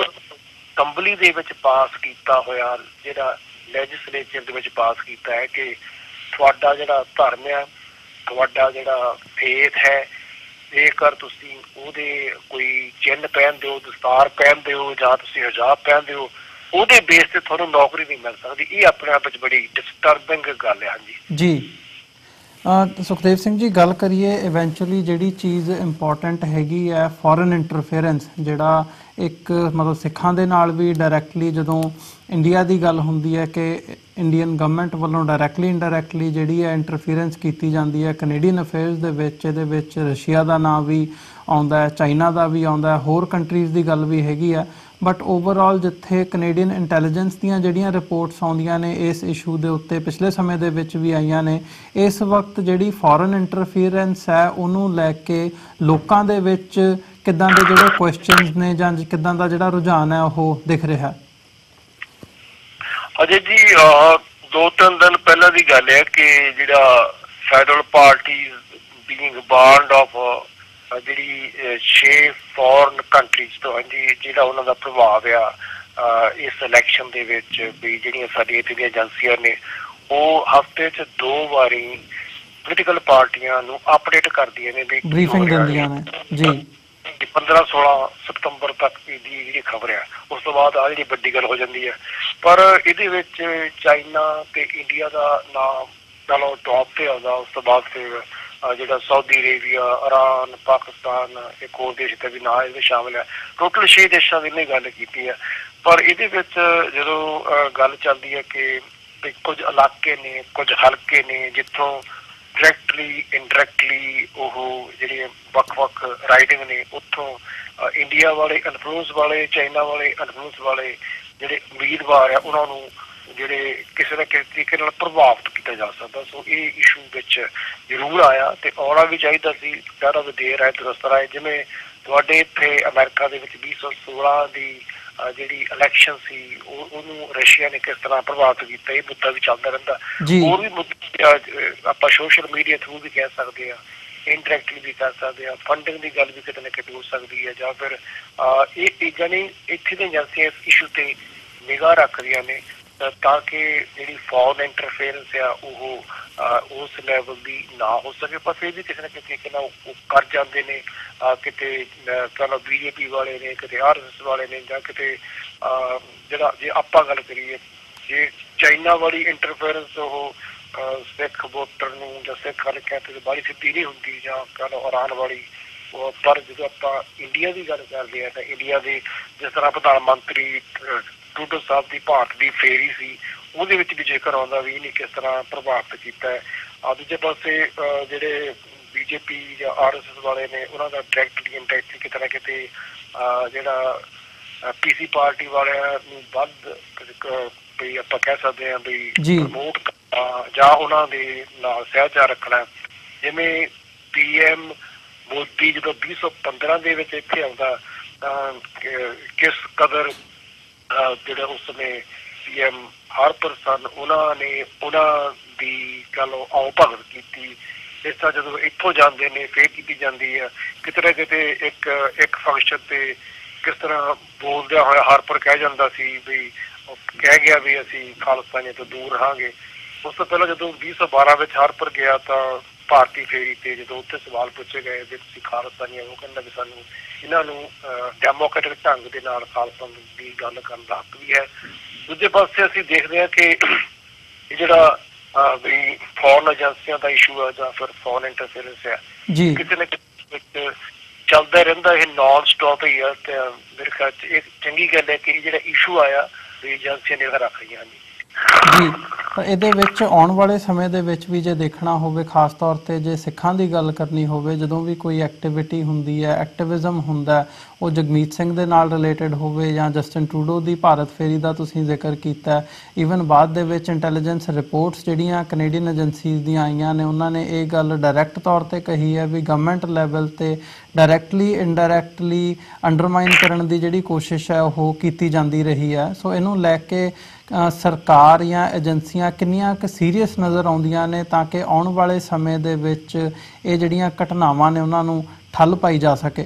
ਅਸੈਂਬਲੀ ਦੇ ਵਿੱਚ ਪਾਸ ਕੀਤਾ ਹੋਇਆ ਜਿਹੜਾ ਲੈਜਿਸਲੇਚਰ ਦੇ ਵਿੱਚ ਪਾਸ ਕੀਤਾ ਹੈ ਕਿ ਤੁਹਾਡਾ ਜਿਹੜਾ ਧਰਮ ਆ, ਤੁਹਾਡਾ ਜਿਹੜਾ ਫੇਥ ਹੈ, ਜੇਕਰ ਤੁਸੀਂ ਉਹਦੇ ਕੋਈ ਚਿੰਨ੍ਹ ਪਹਿਨਦੇ ਹੋ, ਦਸਤਾਰ ਪਹਿਨਦੇ ਹੋ ਜਾਂ ਤੁਸੀਂ ਹਿਜਾਬ ਪਹਿਨਦੇ ਹੋ, ਉਹਦੇ ਬੇਸ ਤੇ ਤੁਹਾਨੂੰ ਨੌਕਰੀ ਨਹੀਂ ਮਿਲ ਸਕਦੀ। ਇਹ ਆਪਣੇ ਆਪ ਵਿੱਚ ਬੜੀ ਡਿਸਟਰਬਿੰਗ ਗੱਲ ਹੈ। ਹਾਂਜੀ ਜੀ ਸੁਖਦੇਵ ਸਿੰਘ ਜੀ, ਗੱਲ ਕਰੀਏ ਇਵੈਂਚੁਅਲੀ ਜਿਹੜੀ ਚੀਜ਼ ਇੰਪੋਰਟੈਂਟ ਹੈਗੀ ਹੈ ਫੋਰਨ ਇੰਟਰਫੇਰੈਂਸ, ਜਿਹੜਾ ਇੱਕ ਮਤਲਬ ਸਿੱਖਾਂ ਦੇ ਨਾਲ ਵੀ ਡਾਇਰੈਕਟਲੀ ਜਦੋਂ ਇੰਡੀਆ ਦੀ ਗੱਲ ਹੁੰਦੀ ਹੈ ਕਿ ਇੰਡੀਅਨ ਗਵਰਨਮੈਂਟ ਵੱਲੋਂ ਡਾਇਰੈਕਟਲੀ ਇੰਡਾਇਰੈਕਟਲੀ ਜਿਹੜੀ ਹੈ ਇੰਟਰਫੀਰੈਂਸ ਕੀਤੀ ਜਾਂਦੀ ਹੈ ਕੈਨੇਡੀਅਨ ਅਫੇਅਰਸ ਦੇ ਵਿੱਚ। ਇਹਦੇ ਵਿੱਚ ਰਸ਼ੀਆ ਦਾ ਨਾਂ ਵੀ ਆਉਂਦਾ ਹੈ, ਚਾਈਨਾ ਦਾ ਵੀ ਆਉਂਦਾ ਹੈ, ਹੋਰ ਕੰਟਰੀਜ਼ ਦੀ ਗੱਲ ਵੀ ਹੈਗੀ ਆ। ਬਟ ਓਵਰਆਲ ਜਿੱਥੇ ਕੈਨੇਡੀਅਨ ਇੰਟੈਲੀਜੈਂਸ ਦੀਆਂ ਜਿਹੜੀਆਂ ਰਿਪੋਰਟਸ ਆਉਂਦੀਆਂ ਨੇ ਇਸ ਇਸ਼ੂ ਦੇ ਉੱਤੇ ਪਿਛਲੇ ਸਮੇਂ ਦੇ ਵਿੱਚ ਵੀ ਆਈਆਂ ਨੇ, ਇਸ ਵਕਤ ਜਿਹੜੀ ਫੋਰਨ ਇੰਟਰਫੀਰੈਂਸ ਹੈ ਉਹਨੂੰ ਲੈ ਕੇ ਲੋਕਾਂ ਦੇ ਵਿੱਚ ਕਿੱਦਾਂ ਦੇ ਜਿਹੜੇ ਕੁਐਸਚਨਸ ਨੇ ਜਾਂ ਕਿੱਦਾਂ ਦਾ ਜਿਹੜਾ ਰੁਝਾਨ ਹੈ ਉਹ ਦਿਖ ਰਿਹਾ? ਅਜੇ ਜੀ 2-3 ਦਿਨ ਪਹਿਲਾਂ ਦੀ ਗੱਲ ਹੈ ਕਿ ਜਿਹੜਾ federal party being barred of ਜਿਹੜੀ 6 ਫੋਰਨ ਕੰਟਰੀਜ਼ ਤੋਂ ਹਾਂਜੀ ਜਿਹੜਾ ਉਹਨਾਂ ਦਾ ਪ੍ਰਭਾਵ ਆ ਇਸ ਇਲੈਕਸ਼ਨ ਦੇ ਵਿੱਚ ਵੀ ਜਿਹੜੀਆਂ ਸਾਡੀ ਇੱਥੇ ਦੀਆਂ ਏਜੰਸੀਆਂ ਨੇ ਉਹ ਹਫ਼ਤੇ 'ਚ 2 ਵਾਰੀ ਪੋਲੀਟੀਕਲ ਪਾਰਟੀਆਂ ਨੂੰ ਅਪਡੇਟ ਕਰਦੀਆਂ ਨੇ ਵੀ ਬਰੀਫਿੰਗ ਦਿੰਦੀਆਂ ਨੇ ਜੀ। 15-16 ਸਤੰਬਰ ਤੱਕ ਦੀ ਜਿਹੜੀ ਖਬਰ ਆ, ਉਸ ਤੋਂ ਬਾਅਦ ਆ ਜਿਹੜੀ ਵੱਡੀ ਗੱਲ ਹੋ ਜਾਂਦੀ ਹੈ। ਪਰ ਇਹਦੇ ਵਿੱਚ ਚਾਈਨਾ ਤੇ ਇੰਡੀਆ ਦਾ ਨਾਮ ਚਲੋ ਟੌਪ ਤੇ ਆਉਂਦਾ। ਉਸ ਤੋਂ ਬਾਅਦ ਫਿਰ ਜਿਹੜਾ ਸਾਊਦੀ ਅਰੇਬੀਆ, ਇਰਾਨ, ਪਾਕਿਸਤਾਨ, ਇੱਕ ਹੋਰ ਦੇਸ਼ ਦਾ ਵੀ ਨਾਂ ਇਹਦੇ ਸ਼ਾਮਿਲ ਹੈ। ਟੋਟਲ 6 ਦੇਸ਼ਾਂ ਦੀ ਇਹਨੇ ਗੱਲ ਕੀਤੀ ਹੈ। ਪਰ ਇਹਦੇ ਵਿੱਚ ਜਦੋਂ ਗੱਲ ਚੱਲਦੀ ਹੈ ਕਿ ਕੁਝ ਇਲਾਕੇ ਨੇ, ਕੁਝ ਹਲਕੇ ਨੇ ਜਿੱਥੋਂ ਡਾਇਰੈਕਟਲੀ ਇਨਡਾਇਰੈਕਟਲੀ ਉਹ ਜਿਹੜੇ ਵੱਖ-ਵੱਖ ਰਾਈਡਿੰਗ ਨੇ, ਉੱਥੋਂ ਇੰਡੀਆ ਵਾਲੇ ਇਨਫਲੂਐਂਸ ਵਾਲੇ, ਚਾਈਨਾ ਵਾਲੇ ਇਨਫਲੂਐਂਸ ਵਾਲੇ ਜਿਹੜੇ ਉਮੀਦਵਾਰ ਆ ਉਹਨਾਂ ਨੂੰ ਜਿਹੜੇ ਕਿਸੇ ਨਾ ਕਿਸੇ ਤਰੀਕੇ ਨਾਲ ਪ੍ਰਭਾਵਿਤ ਕੀਤਾ ਜਾ ਸਕਦਾ। ਸੋ ਇਹ ਇਸ਼ੂ ਵਿੱਚ ਜ਼ਰੂਰ ਆਇਆ ਤੇ ਆਉਣਾ ਵੀ ਚਾਹੀਦਾ ਸੀ। ਜ਼ਿਆਦਾ ਵੀ ਦੇਰ ਆਏ ਦਰੁਸਤ ਆਏ। ਜਿਵੇਂ ਤੁਹਾਡੇ ਇੱਥੇ ਅਮਰੀਕਾ ਦੇ ਵਿੱਚ 2016 ਦੀ ਜਿਹੜੀ ਇਲੈਕਸ਼ਨ ਸੀ ਉਹਨੂੰ ਰਸ਼ੀਆ ਨੇ ਕਿਸ ਤਰ੍ਹਾਂ ਪ੍ਰਭਾਵਿਤ ਕੀਤਾ, ਇਹ ਮੁੱਦਾ ਵੀ ਚੱਲਦਾ ਰਹਿੰਦਾ। ਹੋਰ ਵੀ ਮੁੱਦੇ ਆਪਾਂ ਸੋਸ਼ਲ ਮੀਡੀਆ ਥਰੂ ਵੀ ਕਹਿ ਸਕਦੇ ਹਾਂ, ਇੰਡਾਇਰੈਕਟਲੀ ਵੀ ਕਰ ਸਕਦੇ ਹਾਂ। ਫੰਡਿੰਗ ਦੀ ਗੱਲ ਵੀ ਕਿਤੇ ਨਾ ਕਿਤੇ ਹੋ ਸਕਦੀ ਹੈ, ਜਾਂ ਫਿਰ ਇਹ ਚੀਜ਼ਾਂ ਨੇ ਇੱਥੇ ਦੀਆਂ ਏਜੰਸੀਆਂ ਇਸ ਇਸ਼ੂ ਤੇ ਨਿਗਾਹ ਰੱਖਦੀਆਂ ਨੇ ਤਾਂ ਕਿ ਜਿਹੜੀ ਫੋਰਨ ਇੰਟਰਫੇਰੈਂਸ ਆ ਉਹ ਉਸ ਲੈਵਲ ਦੀ ਨਾ ਹੋ ਸਕੇ। ਪਰ ਫਿਰ ਵੀ ਕਿਸੇ ਨਾ ਕਿਸੇ ਤਰੀਕੇ ਨਾਲ ਉਹ ਕਰ ਜਾਂਦੇ ਨੇ। ਕਿਤੇ ਕਹਿ ਲਓ BJP ਵਾਲੇ ਨੇ, ਕਿਤੇ RSS ਵਾਲੇ ਨੇ, ਜਾਂ ਕਿਤੇ ਜਿਹੜਾ ਜੇ ਆਪਾਂ ਗੱਲ ਕਰੀਏ ਜੇ ਚਾਈਨਾ ਵਾਲੀ ਇੰਟਰਫੇਰੈਂਸ ਉਹ ਸਿੱਖ ਵੋਟਰ ਨੂੰ ਜਾਂ ਸਿੱਖ ਹਲਕਿਆਂ ਤੇ ਬਾਹਲੀ ਸਿੱਧੀ ਨਹੀਂ ਹੁੰਦੀ, ਜਾਂ ਕਹਿ ਲਓ ਇਰਾਨ ਵਾਲੀ। ਪਰ ਜਦੋਂ ਆਪਾਂ ਇੰਡੀਆ ਦੀ ਗੱਲ ਕਰਦੇ ਹਾਂ ਤਾਂ ਇੰਡੀਆ ਦੇ ਜਿਸ ਤਰ੍ਹਾਂ ਪ੍ਰਧਾਨ ਮੰਤਰੀ ਟਰੂਡੋ ਸਾਹਿਬ ਦੀ ਭਾਰਤ ਦੀ ਫੇਰੀ ਸੀ, ਉਹਦੇ ਵਿੱਚ ਵੀ ਜ਼ਿਕਰ ਆਉਂਦਾ ਵੀ ਇਹਨੇ ਕਿਸ ਤਰ੍ਹਾਂ ਪ੍ਰਭਾਵਿਤ ਕੀਤਾ ਹੈ। ਦੂਜੇ ਪਾਸੇ ਜਿਹੜੇ BJP ਜਾਂ RSS ਵਾਲੇ ਨੇ ਉਹਨਾਂ ਦਾ ਡਾਇਰੈਕਟਲੀ ਇਨਡਾਇਰੈਕਟਲੀ ਕਿਤੇ ਨਾ ਕਿਤੇ ਜਿਹੜਾ PC ਪਾਰਟੀ ਵਾਲਿਆਂ ਨੂੰ ਵੱਧ ਵੀ ਆਪਾਂ ਕਹਿ ਸਕਦੇ ਹਾਂ ਵੀ ਪ੍ਰਮੋਟ ਕਰਨਾ ਜਾਂ ਉਹਨਾਂ ਦੇ ਨਾਲ ਸਹਿਚਾਰ ਰੱਖਣਾ। ਜਿਵੇਂ PM ਮੋਦੀ ਜਦੋਂ 2015 ਦੇ ਵਿੱਚ ਇੱਥੇ ਆਉਂਦਾ ਤਾਂ ਕਿਸ ਕਦਰ ਜਿਹੜੇ ਉਸ ਸਮੇਂ PM ਹਾਰਪਰ ਸਨ ਉਹਨਾਂ ਨੇ ਉਹਨਾਂ ਦੀ ਗੱਲ ਆਓ ਭਗਤ ਕੀਤੀ। ਇਸ ਤਰ੍ਹਾਂ ਜਦੋਂ ਇੱਥੋਂ ਜਾਂਦੇ ਨੇ ਫੇਰ ਕੀਤੀ ਜਾਂਦੀ ਹੈ। ਕਿਤੇ ਨਾ ਕਿਤੇ ਇੱਕ ਫੰਕਸ਼ਨ ਤੇ ਕਿਸ ਤਰ੍ਹਾਂ ਬੋਲਦਿਆਂ ਹੋਇਆ ਹਾਰਪਰ ਕਹਿ ਜਾਂਦਾ ਸੀ ਵੀ ਕਹਿ ਗਿਆ ਵੀ ਅਸੀਂ ਖਾਲਿਸਤਾਨੀਆਂ ਤੋਂ ਦੂਰ ਰਹਾਂਗੇ। ਉਸ ਤੋਂ ਪਹਿਲਾਂ ਜਦੋਂ 2012 ਵਿੱਚ ਹਾਰਪਰ ਗਿਆ ਤਾਂ ਭਾਰਤੀ ਫੇਰੀ ਤੇ ਜਦੋਂ ਉੱਥੇ ਸਵਾਲ ਪੁੱਛੇ ਗਏ ਵੀ ਤੁਸੀਂ ਖਾਲਿਸਤਾਨੀਆਂ, ਉਹ ਕਹਿੰਦਾ ਵੀ ਸਾਨੂੰ ਇਹਨਾਂ ਨੂੰ ਡੈਮੋਕ੍ਰੈਟਿਕ ਢੰਗ ਦੇ ਨਾਲ ਖਾਲਿਸਤਾਨ ਦੀ ਗੱਲ ਕਰਨ ਦਾ ਹੱਕ ਵੀ ਹੈ। ਦੂਜੇ ਪਾਸੇ ਅਸੀਂ ਦੇਖਦੇ ਹਾਂ ਕਿ ਇਹ ਜਿਹੜਾ ਵੀ ਫੋਰਨ ਏਜੰਸੀਆਂ ਦਾ ਇਸ਼ੂ ਹੈ ਜਾਂ ਫਿਰ ਫੋਰਨ ਇੰਟਰਫੇਰੈਂਸ ਹੈ, ਕਿਤੇ ਨਾ ਕਿਤੇ ਚੱਲਦਾ ਰਹਿੰਦਾ। ਇਹ ਨੌਨ ਸਟਾਪ ਹੀ ਹੈ ਤੇ ਮੇਰੇ ਖਿਆਲ 'ਚ ਇਹ ਚੰਗੀ ਗੱਲ ਹੈ ਕਿ ਇਹ ਜਿਹੜਾ ਇਸ਼ੂ ਆਇਆ ਵੀ ਏਜੰਸੀਆਂ ਨਿਗਾਹ ਰੱਖ ਰਹੀਆਂ ਨੇ। ਜੀ, ਤਾਂ ਇਹਦੇ ਵਿੱਚ ਆਉਣ ਵਾਲੇ ਸਮੇਂ ਦੇ ਵਿੱਚ ਵੀ ਜੇ ਦੇਖਣਾ ਹੋਵੇ, ਖਾਸ ਤੌਰ 'ਤੇ ਜੇ ਸਿੱਖਾਂ ਦੀ ਗੱਲ ਕਰਨੀ ਹੋਵੇ, ਜਦੋਂ ਵੀ ਕੋਈ ਐਕਟੀਵਿਟੀ ਹੁੰਦੀ ਹੈ, ਐਕਟਿਵਿਜ਼ਮ ਹੁੰਦਾ, ਉਹ ਜਗਮੀਤ ਸਿੰਘ ਦੇ ਨਾਲ ਰਿਲੇਟਡ ਹੋਵੇ ਜਾਂ ਜਸਟਿਨ ਟਰੂਡੋ ਦੀ ਭਾਰਤ ਫੇਰੀ ਦਾ ਤੁਸੀਂ ਜ਼ਿਕਰ ਕੀਤਾ। ਈਵਨ ਬਾਅਦ ਦੇ ਵਿੱਚ ਇੰਟੈਲੀਜੈਂਸ ਰਿਪੋਰਟਸ ਜਿਹੜੀਆਂ ਕੈਨੇਡੀਅਨ ਏਜੰਸੀਜ਼ ਦੀਆਂ ਆਈਆਂ ਨੇ ਉਹਨਾਂ ਨੇ ਇਹ ਗੱਲ ਡਾਇਰੈਕਟ ਤੌਰ 'ਤੇ ਕਹੀ ਹੈ ਵੀ ਗਵਰਨਮੈਂਟ ਲੈਵਲ 'ਤੇ ਡਾਇਰੈਕਟਲੀ ਇਨਡਾਇਰੈਕਟਲੀ ਅੰਡਰਮਾਈਨ ਕਰਨ ਦੀ ਜਿਹੜੀ ਕੋਸ਼ਿਸ਼ ਹੈ ਉਹ ਕੀਤੀ ਜਾਂਦੀ ਰਹੀ ਹੈ। ਸੋ ਇਹਨੂੰ ਲੈ ਕੇ ਸਰਕਾਰ ਜਾਂ ਏਜੰਸੀਆਂ ਕਿੰਨੀਆਂ ਕੁ ਸੀਰੀਅਸ ਨਜ਼ਰ ਆਉਂਦੀਆਂ ਨੇ ਤਾਂ ਕਿ ਆਉਣ ਵਾਲੇ ਸਮੇਂ ਦੇ ਵਿੱਚ ਇਹ ਜਿਹੜੀਆਂ ਘਟਨਾਵਾਂ ਨੇ ਉਹਨਾਂ ਨੂੰ ਠੱਲ ਪਾਈ ਜਾ ਸਕੇ?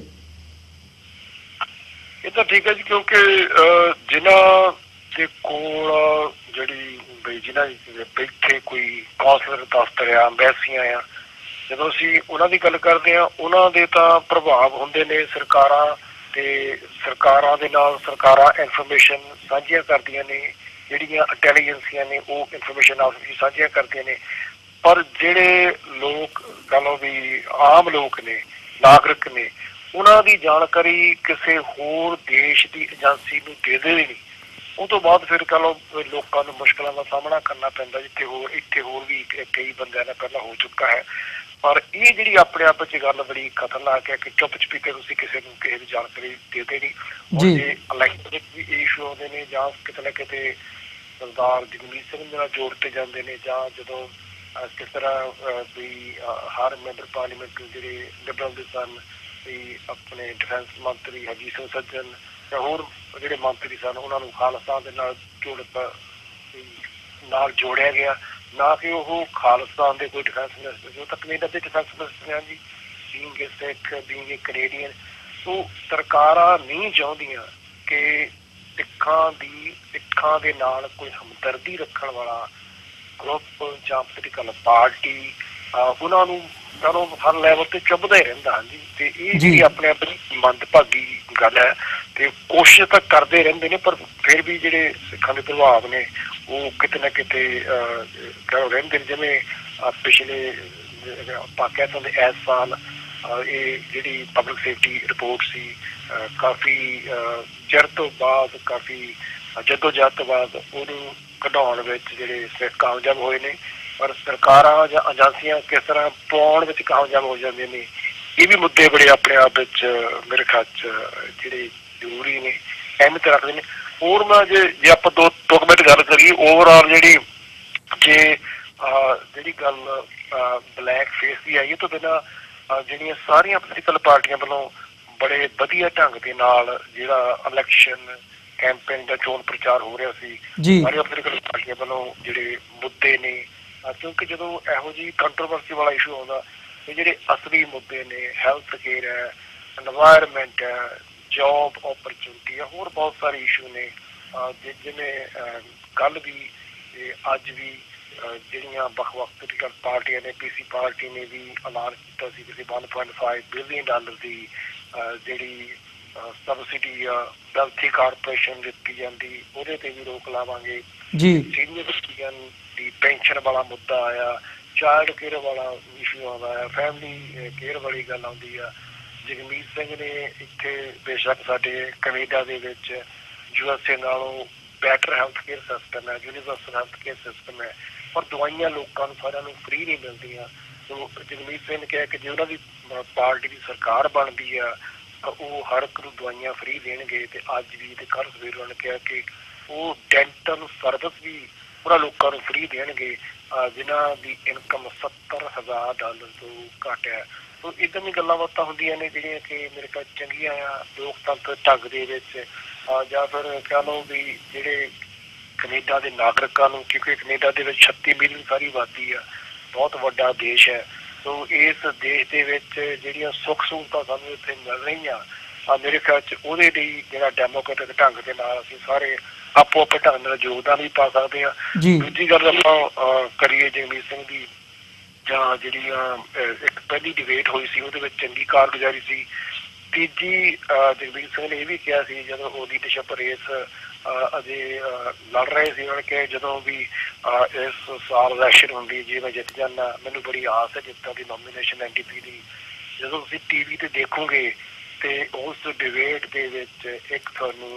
ਇਹ ਤਾਂ ਠੀਕ ਹੈ ਜੀ, ਕਿਉਂਕਿ ਜਿਨ੍ਹਾਂ ਦੇ ਕੋਲ ਜਿਹੜੀ ਜਿਨ੍ਹਾਂ ਬੈਠੇ ਕੋਈ ਕੌਂਸਲਰ ਦਫ਼ਤਰ ਆ, ਅੰਬੈਸੀਆਂ ਆ, ਜਦੋਂ ਅਸੀਂ ਉਹਨਾਂ ਦੀ ਗੱਲ ਕਰਦੇ ਹਾਂ ਉਹਨਾਂ ਦੇ ਤਾਂ ਪ੍ਰਭਾਵ ਹੁੰਦੇ ਨੇ ਸਰਕਾਰਾਂ ਤੇ ਸਰਕਾਰਾਂ ਦੇ ਨਾਲ। ਸਰਕਾਰਾਂ ਇਨਫੋਰਮੇਸ਼ਨ ਸਾਂਝੀਆਂ ਕਰਦੀਆਂ ਨੇ, ਜਿਹੜੀਆਂ ਇੰਟੈਲੀਜੈਂਸੀਆਂ ਨੇ ਉਹ ਇਨਫੋਰਮੇਸ਼ਨ ਆਪਸ ਵਿੱਚ ਸਾਂਝੀਆਂ ਕਰਦੀਆਂ ਨੇ। ਪਰ ਜਿਹੜੇ ਲੋਕ ਕਹ ਲਓ ਵੀ ਆਮ ਲੋਕ ਨੇ, ਨਾਗਰਿਕ ਨੇ, ਉਹਨਾਂ ਦੀ ਜਾਣਕਾਰੀ ਕਿਸੇ ਹੋਰ ਦੇਸ਼ ਦੀ ਏਜੰਸੀ ਨੂੰ ਦੇ ਦੇ ਨਹੀਂ। ਉਹ ਤੋਂ ਬਾਅਦ ਫਿਰ ਕਹ ਲਓ ਲੋਕਾਂ ਨੂੰ ਮੁਸ਼ਕਲਾਂ ਦਾ ਸਾਹਮਣਾ ਕਰਨਾ ਪੈਂਦਾ, ਇੱਥੇ ਹੋਰ ਵੀ ਕਈ ਬੰਦਿਆਂ ਨਾਲ ਪਹਿਲਾਂ ਹੋ ਚੁੱਕਾ ਹੈ। ਪਰ ਇਹ ਜਿਹੜੀ ਆਪਣੇ ਆਪ ਵਿੱਚ ਗੱਲ ਬੜੀ ਖਤਰਨਾਕ ਹੈ ਕਿ ਚੁੱਪ ਚਪੀਤੇ ਤੁਸੀਂ ਕਿਸੇ ਨੂੰ ਕਿਸੇ ਦੀ ਜਾਣਕਾਰੀ ਦੇ ਨਹੀਂ। ਜੇ ਇਲੈਕਸ਼ਨ ਵੀ ਇਸ਼ੂ ਆਉਂਦੇ ਨੇ ਜਾਂ ਕਿਤੇ ਨਾ ਕਿਤੇ ਸਰਦਾਰ ਜਗਮੀਤ ਸਿੰਘ ਦੇ ਨਾਲ ਜੋੜਤੇ ਜਾਂਦੇ ਨੇ, ਜਾਂ ਜਦੋਂ ਕਿਸ ਤਰ੍ਹਾਂ ਵੀ ਹਰ ਮੈਂਬਰ ਪਾਰਲੀਮੈਂਟ ਜਿਹੜੇ ਲਿਬਰਲ ਦੇ ਸਨ ਵੀ ਆਪਣੇ ਡਿਫੈਂਸ ਮੰਤਰੀ ਹਰਜੀਤ ਸਿੰਘ ਸੱਜਣ ਜਾਂ ਹੋਰ ਜਿਹੜੇ ਮੰਤਰੀ ਸਨ ਉਹਨਾਂ ਨੂੰ ਖਾਲਿਸਤਾਨ ਦੇ ਨਾਲ ਜੋੜਿਆ ਗਿਆ, ਨਾ ਕਿ ਉਹ ਖਾਲਿਸਤਾਨ ਦੇ ਕੋਈ ਡਿਫੈਂਸ ਮਿਨਿਸਟਰ ਸੀ। ਉਹ ਤਾਂ ਕੈਨੇਡਾ ਦੇ ਡਿਫੈਂਸ ਮਿਨਿਸਟਰ ਹਨ ਜੀ, being a Sikh, being a Canadian. So ਸਰਕਾਰਾਂ ਨਹੀਂ ਚਾਹੁੰਦੀਆਂ ਕਿ ਸਿੱਖਾਂ ਦੇ ਨਾਲ ਕੋਈ ਹਮਦਰਦੀ ਰੱਖਣ ਵਾਲਾ ਗਰੁੱਪ ਜਾਂ ਪੋਲੀਟੀਕਲ ਪਾਰਟੀ ਉਹਨਾਂ ਨੂੰ ਚਲੋ ਹਰ ਲੈਵਲ ਤੇ ਚੁੱਭਦਾ ਹੀ ਰਹਿੰਦਾ। ਹਾਂਜੀ, ਤੇ ਇਹ ਜਿਹੜੀ ਆਪਣੇ ਆਪ ਮੰਦਭਾਗੀ ਗੱਲ ਹੈ ਤੇ ਕੋਸ਼ਿਸ਼ ਤਾਂ ਕਰਦੇ ਰਹਿੰਦੇ ਨੇ, ਪਰ ਫਿਰ ਵੀ ਜਿਹੜੇ ਸਿੱਖਾਂ ਦੇ ਪ੍ਰਭਾਵ ਨੇ ਉਹ ਕਿਤੇ ਨਾ ਕਿਤੇ ਰਹਿੰਦੇ ਨੇ। ਜਿਵੇਂ ਪਿਛਲੇ ਆਪਾਂ ਕਹਿ ਸਕਦੇ ਇਸ ਸਾਲ ਇਹ ਜਿਹੜੀ ਪਬਲਿਕ ਸੇਫਟੀ ਰਿਪੋਰਟ ਸੀ ਕਾਫੀ ਚਿਰ ਤੋਂ ਬਾਅਦ, ਕਾਫੀ ਜਦੋਜਹਿਦ ਤੋਂ ਬਾਅਦ ਉਹਨੂੰ ਕਢਾਉਣ ਵਿੱਚ ਜਿਹੜੇ ਕਾਮਯਾਬ ਹੋਏ ਨੇ। ਪਰ ਸਰਕਾਰਾਂ ਜਾਂ ਏਜੰਸੀਆਂ ਕਿਸ ਤਰ੍ਹਾਂ ਪਾਉਣ ਵਿੱਚ ਕਾਮਯਾਬ ਹੋ ਜਾਂਦੀਆਂ ਨੇ, ਇਹ ਵੀ ਮੁੱਦੇ ਬੜੇ ਆਪਣੇ ਆਪ ਵਿੱਚ ਮੇਰੇ ਖਿਆਲ 'ਚ ਜਿਹੜੇ ਜ਼ਰੂਰੀ ਨੇ, ਅਹਿਮੀਅਤ ਰੱਖਦੇ ਨੇ। ਹੋਰ ਮੈਂ ਜੇ ਆਪਾਂ ਦੋ ਮਿੰਟ ਗੱਲ ਕਰੀਏ ਓਵਰਆਲ ਜਿਹੜੀ ਗੱਲ ਬਲੈਕ ਫੇਸ ਦੀ ਆਈ ਹੈ ਤੋਂ ਬਿਨਾਂ ਜਿਹੜੀਆਂ ਸਾਰੀਆਂ ਪੋਲੀਟੀਕਲ ਪਾਰਟੀਆਂ ਵੱਲੋਂ ਬੜੇ ਵਧੀਆ ਢੰਗ ਦੇ ਨਾਲ ਜਿਹੜਾ ਇਲੈਕਸ਼ਨ ਕੈਂਪੇਨ ਦਾ ਚੋਣ ਪ੍ਰਚਾਰ ਹੋ ਰਿਹਾ ਸੀ, ਸਾਰੀਆਂ ਪੋਲੀਟੀਕਲ ਪਾਰਟੀਆਂ ਵੱਲੋਂ ਜਿਹੜੇ ਮੁੱਦੇ ਨੇ, ਕਿਉਂਕਿ ਜਦੋਂ ਇਹੋ ਜਿਹੀ ਕੰਟਰੋਵਰਸੀ ਵਾਲਾ ਇਸ਼ੂ ਆਉਂਦਾ ਇਹ ਜਿਹੜੇ ਅਸਲੀ ਮੁੱਦੇ ਨੇ, ਹੈਲਥ ਕੇਅਰ ਹੈ, ਐਨਵਾਇਰਮੈਂਟ ਹੈ, ਜੋਬ ਓਪਰਚੁਨਿਟੀ ਹੈ, ਹੋਰ ਬਹੁਤ ਸਾਰੇ ਇਸ਼ੂ ਨੇ ਜਿਵੇਂ ਕੱਲ੍ਹ ਵੀ ਅੱਜ ਵੀ ਜਿਹੜੀਆਂ ਵੱਖ-ਵੱਖ ਪੋਲੀਟੀਕਲ ਪਾਰਟੀਆਂ ਨੇ, ਪੀਸੀ ਪਾਰਟੀ ਨੇ ਵੀ ਐਲਾਨ ਕੀਤਾ ਸੀ ਕਿਸੇ $1.5 ਬਿਲੀਅਨ ਦੀ ਜਿਹੜੀ ਸਬਸਿਡੀ ਆ ਵੈਲਥੀ ਕਾਰਪੋਰੇਸ਼ਨ ਦਿੱਤੀ ਜਾਂਦੀ, ਉਹਦੇ ਤੇ ਵੀ ਰੋਕ ਲਾਵਾਂਗੇ। ਸੀਨੀਅਰ ਸਿਟੀਜ਼ਨ ਦੀ ਪੈਨਸ਼ਨ ਵਾਲਾ ਮੁੱਦਾ ਆਇਆ, ਚਾਈਲਡ ਕੇਅਰ ਵਾਲਾ ਇਸ਼ੂ ਆਉਂਦਾ ਆ, ਫੈਮਿਲੀ ਕੇਅਰ ਵਾਲੀ ਗੱਲ ਆਉਂਦੀ ਆ। ਜਗਮੀਤ ਸਿੰਘ ਨੇ ਇੱਥੇ ਬੇਸ਼ੱਕ ਸਾਡੇ ਕੈਨੇਡਾ ਦੇ ਵਿੱਚ USA ਨਾਲੋਂ ਬੈਟਰ ਹੈਲਥ ਕੇਅਰ ਸਿਸਟਮ ਹੈ, ਯੂਨੀਵਰਸਲ ਹੈਲਥ ਕੇਅਰ ਸਿਸਟਮ ਹੈ, ਪਰ ਦਵਾਈਆਂ ਲੋਕਾਂ ਨੂੰ ਸਾਰਿਆਂ ਨੂੰ ਫ੍ਰੀ ਨਹੀਂ ਮਿਲਦੀਆਂ। ਸੋ ਜਗਮੀਤ ਸਿੰਘ ਨੇ ਕਿਹਾ ਕਿ ਜੇ ਉਹਨਾਂ ਦੀ ਪਾਰਟੀ ਦੀ ਸਰਕਾਰ ਬਣਦੀ ਆ ਤਾਂ ਉਹ ਹਰ ਇੱਕ ਨੂੰ ਦਵਾਈਆਂ ਫ੍ਰੀ ਦੇਣਗੇ। ਤੇ ਅੱਜ ਵੀ ਤੇ ਕੱਲ੍ਹ ਸਵੇਰ ਉਹਨਾਂ ਨੇ ਕਿਹਾ ਕਿ ਉਹ ਡੈਂਟਲ ਸਰਵਿਸ ਵੀ ਉਹਨਾਂ ਲੋਕਾਂ ਨੂੰ ਫ੍ਰੀ ਦੇਣਗੇ ਜਿਨ੍ਹਾਂ ਦੀ ਇਨਕਮ $70,000 ਤੋਂ ਘੱਟ ਹੈ। ਸੋ ਇੱਦਾਂ ਦੀਆਂ ਗੱਲਾਂ ਬਾਤਾਂ ਹੁੰਦੀਆਂ ਨੇ ਜਿਹੜੀਆਂ ਕਿ ਮੇਰੇ ਕੋਲ ਚੰਗੀਆਂ ਆ ਲੋਕਤੰਤਰ ਢੰਗ ਦੇ ਵਿੱਚ, ਜਾਂ ਫਿਰ ਕਹਿ ਲਓ ਵੀ ਜਿਹੜੇ ਕੈਨੇਡਾ ਦੇ ਨਾਗਰਿਕਾਂ ਨੂੰ, ਕਿਉਂਕਿ ਕੈਨੇਡਾ ਦੇ ਵਿੱਚ 36 ਮਿਲੀਅਨ ਸਾਰੀ ਆਬਾਦੀ ਆ, ਬਹੁਤ ਵੱਡਾ ਦੇਸ਼ ਹੈ। ਸੋ ਇਸ ਦੇਸ਼ ਦੇ ਵਿੱਚ ਜਿਹੜੀਆਂ ਸੁੱਖ ਸਹੂਲਤਾਂ ਸਾਨੂੰ ਇੱਥੇ ਮਿਲ ਰਹੀਆਂ ਮੇਰੇ ਖਿਆਲ 'ਚ ਉਹਦੇ ਲਈ ਜਿਹੜਾ ਡੈਮੋਕ੍ਰੇਟਿਕ ਢੰਗ ਦੇ ਨਾਲ ਅਸੀਂ ਸਾਰੇ ਆਪੋ ਆਪਣੇ ਢੰਗ ਨਾਲ ਯੋਗਦਾਨ ਵੀ ਪਾ ਸਕਦੇ ਹਾਂ। ਦੂਜੀ ਗੱਲ ਆਪਾਂ ਕਰੀਏ ਜਗਮੀਤ ਸਿੰਘ ਦੀ, ਜਾਂ ਜਿਹੜੀਆਂ ਇੱਕ ਪਹਿਲੀ ਡਿਬੇਟ ਹੋਈ ਸੀ ਉਹਦੇ ਵਿੱਚ ਚੰਗੀ ਕਾਰਗੁਜ਼ਾਰੀ ਸੀ। ਤੀਜੀ ਜਗਮੀਤ ਸਿੰਘ ਨੇ ਇਹ ਵੀ ਕਿਹਾ ਸੀ ਜਦੋਂ ਉਹ ਲੀਡਰਸ਼ਿਪ ਰੇਸ ਅਜੇ ਲੜ ਰਹੇ ਸੀ, ਉਹਨਾਂ ਨੇ ਕਿਹਾ ਜਦੋਂ ਵੀ ਇਸ ਸਾਲ ਇਲੈਕਸ਼ਨ ਹੁੰਦੀ ਜੇ ਮੈਂ ਜਿੱਤ ਜਾਂਦਾ, ਮੈਨੂੰ ਬੜੀ ਆਸ ਹੈ ਜਿੱਤਾਂ ਦੀ ਨੋਮੀਨੇਸ਼ਨ NDP ਦੀ। ਜਦੋਂ ਤੁਸੀਂ TV ਤੇ ਦੇਖੋਗੇ ਤੇ ਉਸ ਡਿਬੇਟ ਦੇ ਵਿੱਚ ਇੱਕ ਤੁਹਾਨੂੰ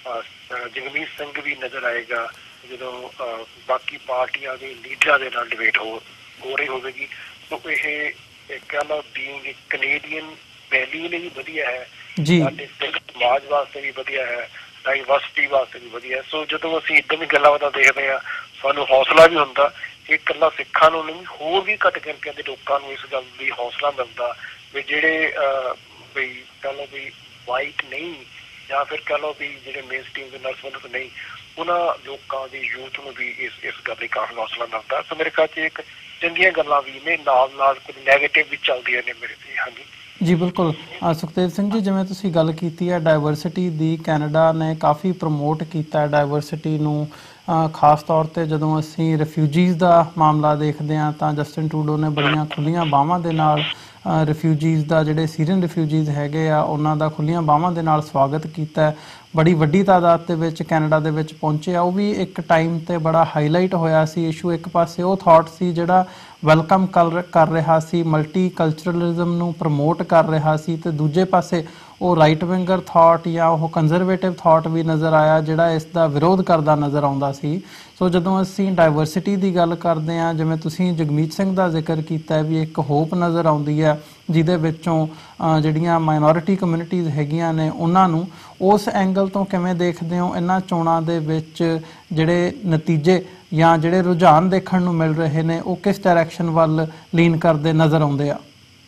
ਜਗਮੀਤ ਸਿੰਘ ਵੀ ਨਜ਼ਰ ਆਏਗਾ ਜਦੋਂ ਬਾਕੀ ਪਾਰਟੀਆਂ ਦੇ ਲੀਡਰਾਂ ਦੇ ਨਾਲ ਡਿਬੇਟ ਹੋ ਰਹੀ ਹੋਵੇਗੀ। ਸੋ ਇਹ ਕਹਿ ਲਓ ਬੀਇੰਗ ਕੈਨੇਡੀਅਨ ਵੈਲਿਊ ਲਈ ਵੀ ਵਧੀਆ ਹੈ, ਸਾਡੇ ਸਿੱਖ ਸਮਾਜ ਵਾਸਤੇ ਵੀ ਵਧੀਆ ਹੈ, ਡਾਈਵਰਸਿਟੀ ਵਾਸਤੇ ਵੀ ਵਧੀਆ ਹੈ। ਸੋ ਜਦੋਂ ਅਸੀਂ ਇੱਦਾਂ ਦੀ ਗੱਲਾਂ ਬਾਤਾਂ ਦੇਖਦੇ ਹਾਂ ਸਾਨੂੰ ਹੌਸਲਾ ਵੀ ਹੁੰਦਾ ਕਿ ਇਕੱਲਾ ਸਿੱਖਾਂ ਨੂੰ ਨਹੀਂ, ਹੋਰ ਵੀ ਘੱਟ ਗਿਣਤੀਆਂ ਦੇ ਲੋਕਾਂ ਨੂੰ ਇਸ ਗੱਲ ਦੀ ਹੌਸਲਾ ਮਿਲਦਾ ਵੀ ਜਿਹੜੇ ਵੀ ਕਹਿ ਲਓ ਵੀ ਵਾਈਟ ਨਹੀਂ, ਜਾਂ ਫਿਰ ਕਹਿ ਲਓ ਵੀ ਜਿਹੜੇ ਮੇਨ ਸਟ੍ਰੀਮ ਦੇ ਨਾਲ ਸੰਬੰਧਿਤ ਨਹੀਂ, ਉਹਨਾਂ ਲੋਕਾਂ ਦੀ ਯੂਥ ਨੂੰ ਵੀ ਇਸ ਗੱਲ ਲਈ ਕਾਫੀ ਹੌਸਲਾ ਮਿਲਦਾ। ਸੋ ਮੇਰੇ ਖਿਆਲ 'ਚ ਇੱਕ ਚੰਗੀਆਂ ਗੱਲਾਂ ਵੀ ਨੇ, ਨਾਲ ਕੁਝ ਨੈਗੇਟਿਵ ਵੀ ਚੱਲਦੀਆਂ ਨੇ ਮੇਰੇ ਤੇ। ਹਾਂਜੀ ਜੀ ਬਿਲਕੁਲ। ਸੁਖਦੇਵ ਸਿੰਘ ਜੀ, ਜਿਵੇਂ ਤੁਸੀਂ ਗੱਲ ਕੀਤੀ ਹੈ ਡਾਇਵਰਸਿਟੀ ਦੀ, ਕੈਨੇਡਾ ਨੇ ਕਾਫੀ ਪ੍ਰਮੋਟ ਕੀਤਾ ਡਾਇਵਰਸਿਟੀ ਨੂੰ, ਖਾਸ ਤੌਰ 'ਤੇ ਜਦੋਂ ਅਸੀਂ ਰਿਫਿਊਜੀਜ਼ ਦਾ ਮਾਮਲਾ ਦੇਖਦੇ ਹਾਂ ਤਾਂ ਜਸਟਿਨ ਟਰੂਡੋ ਨੇ ਬੜੀਆਂ ਖੁੱਲ੍ਹੀਆਂ ਬਾਹਾਂ ਦੇ ਨਾਲ ਰਿਫਿਊਜੀਜ਼ ਦਾ, ਜਿਹੜੇ ਸੀਰੀਅਨ ਰਿਫਿਊਜੀਜ਼ ਹੈਗੇ ਆ ਉਹਨਾਂ ਦਾ ਖੁੱਲ੍ਹੀਆਂ ਬਾਹਾਂ ਦੇ ਨਾਲ ਸਵਾਗਤ ਕੀਤਾ। ਬੜੀ ਵੱਡੀ ਤਾਦਾਦ ਦੇ ਵਿੱਚ ਕੈਨੇਡਾ ਦੇ ਵਿੱਚ ਪਹੁੰਚੇ ਆ। ਉਹ ਵੀ ਇੱਕ ਟਾਈਮ 'ਤੇ ਬੜਾ ਹਾਈਲਾਈਟ ਹੋਇਆ ਸੀ ਇਸ਼ੂ। ਇੱਕ ਪਾਸੇ ਉਹ ਥਾਟ ਸੀ ਜਿਹੜਾ ਵੈਲਕਮ ਕਰ ਰਿਹਾ ਸੀ, ਮਲਟੀ ਕਲਚਰਲਿਜ਼ਮ ਨੂੰ ਪ੍ਰਮੋਟ ਕਰ ਰਿਹਾ ਸੀ, ਅਤੇ ਦੂਜੇ ਪਾਸੇ ਉਹ ਰਾਈਟ ਵਿੰਗਰ ਥਾਟ ਜਾਂ ਉਹ ਕੰਜ਼ਰਵੇਟਿਵ ਥਾਟ ਵੀ ਨਜ਼ਰ ਆਇਆ ਜਿਹੜਾ ਇਸ ਦਾ ਵਿਰੋਧ ਕਰਦਾ ਨਜ਼ਰ ਆਉਂਦਾ ਸੀ। ਸੋ ਜਦੋਂ ਅਸੀਂ ਡਾਇਵਰਸਿਟੀ ਦੀ ਗੱਲ ਕਰਦੇ ਹਾਂ, ਜਿਵੇਂ ਤੁਸੀਂ ਜਗਮੀਤ ਸਿੰਘ ਦਾ ਜ਼ਿਕਰ ਕੀਤਾ ਵੀ ਇੱਕ ਹੋਪ ਨਜ਼ਰ ਆਉਂਦੀ ਹੈ ਜਿਹਦੇ ਵਿੱਚੋਂ ਜਿਹੜੀਆਂ ਮਾਈਨੋਰਿਟੀ ਕਮਿਊਨਿਟੀਜ਼ ਹੈਗੀਆਂ ਨੇ ਉਹਨਾਂ ਨੂੰ, ਉਸ ਐਂਗਲ ਤੋਂ ਕਿਵੇਂ ਦੇਖਦੇ ਹੋ ਇਹਨਾਂ ਚੋਣਾਂ ਦੇ ਵਿੱਚ ਜਿਹੜੇ ਨਤੀਜੇ ਜਾਂ ਜਿਹੜੇ ਰੁਝਾਨ ਦੇਖਣ ਨੂੰ ਮਿਲ ਰਹੇ ਨੇ ਉਹ ਕਿਸ ਡਾਇਰੈਕਸ਼ਨ ਵੱਲ ਲੀਨ ਕਰਦੇ ਨਜ਼ਰ ਆਉਂਦੇ ਆ?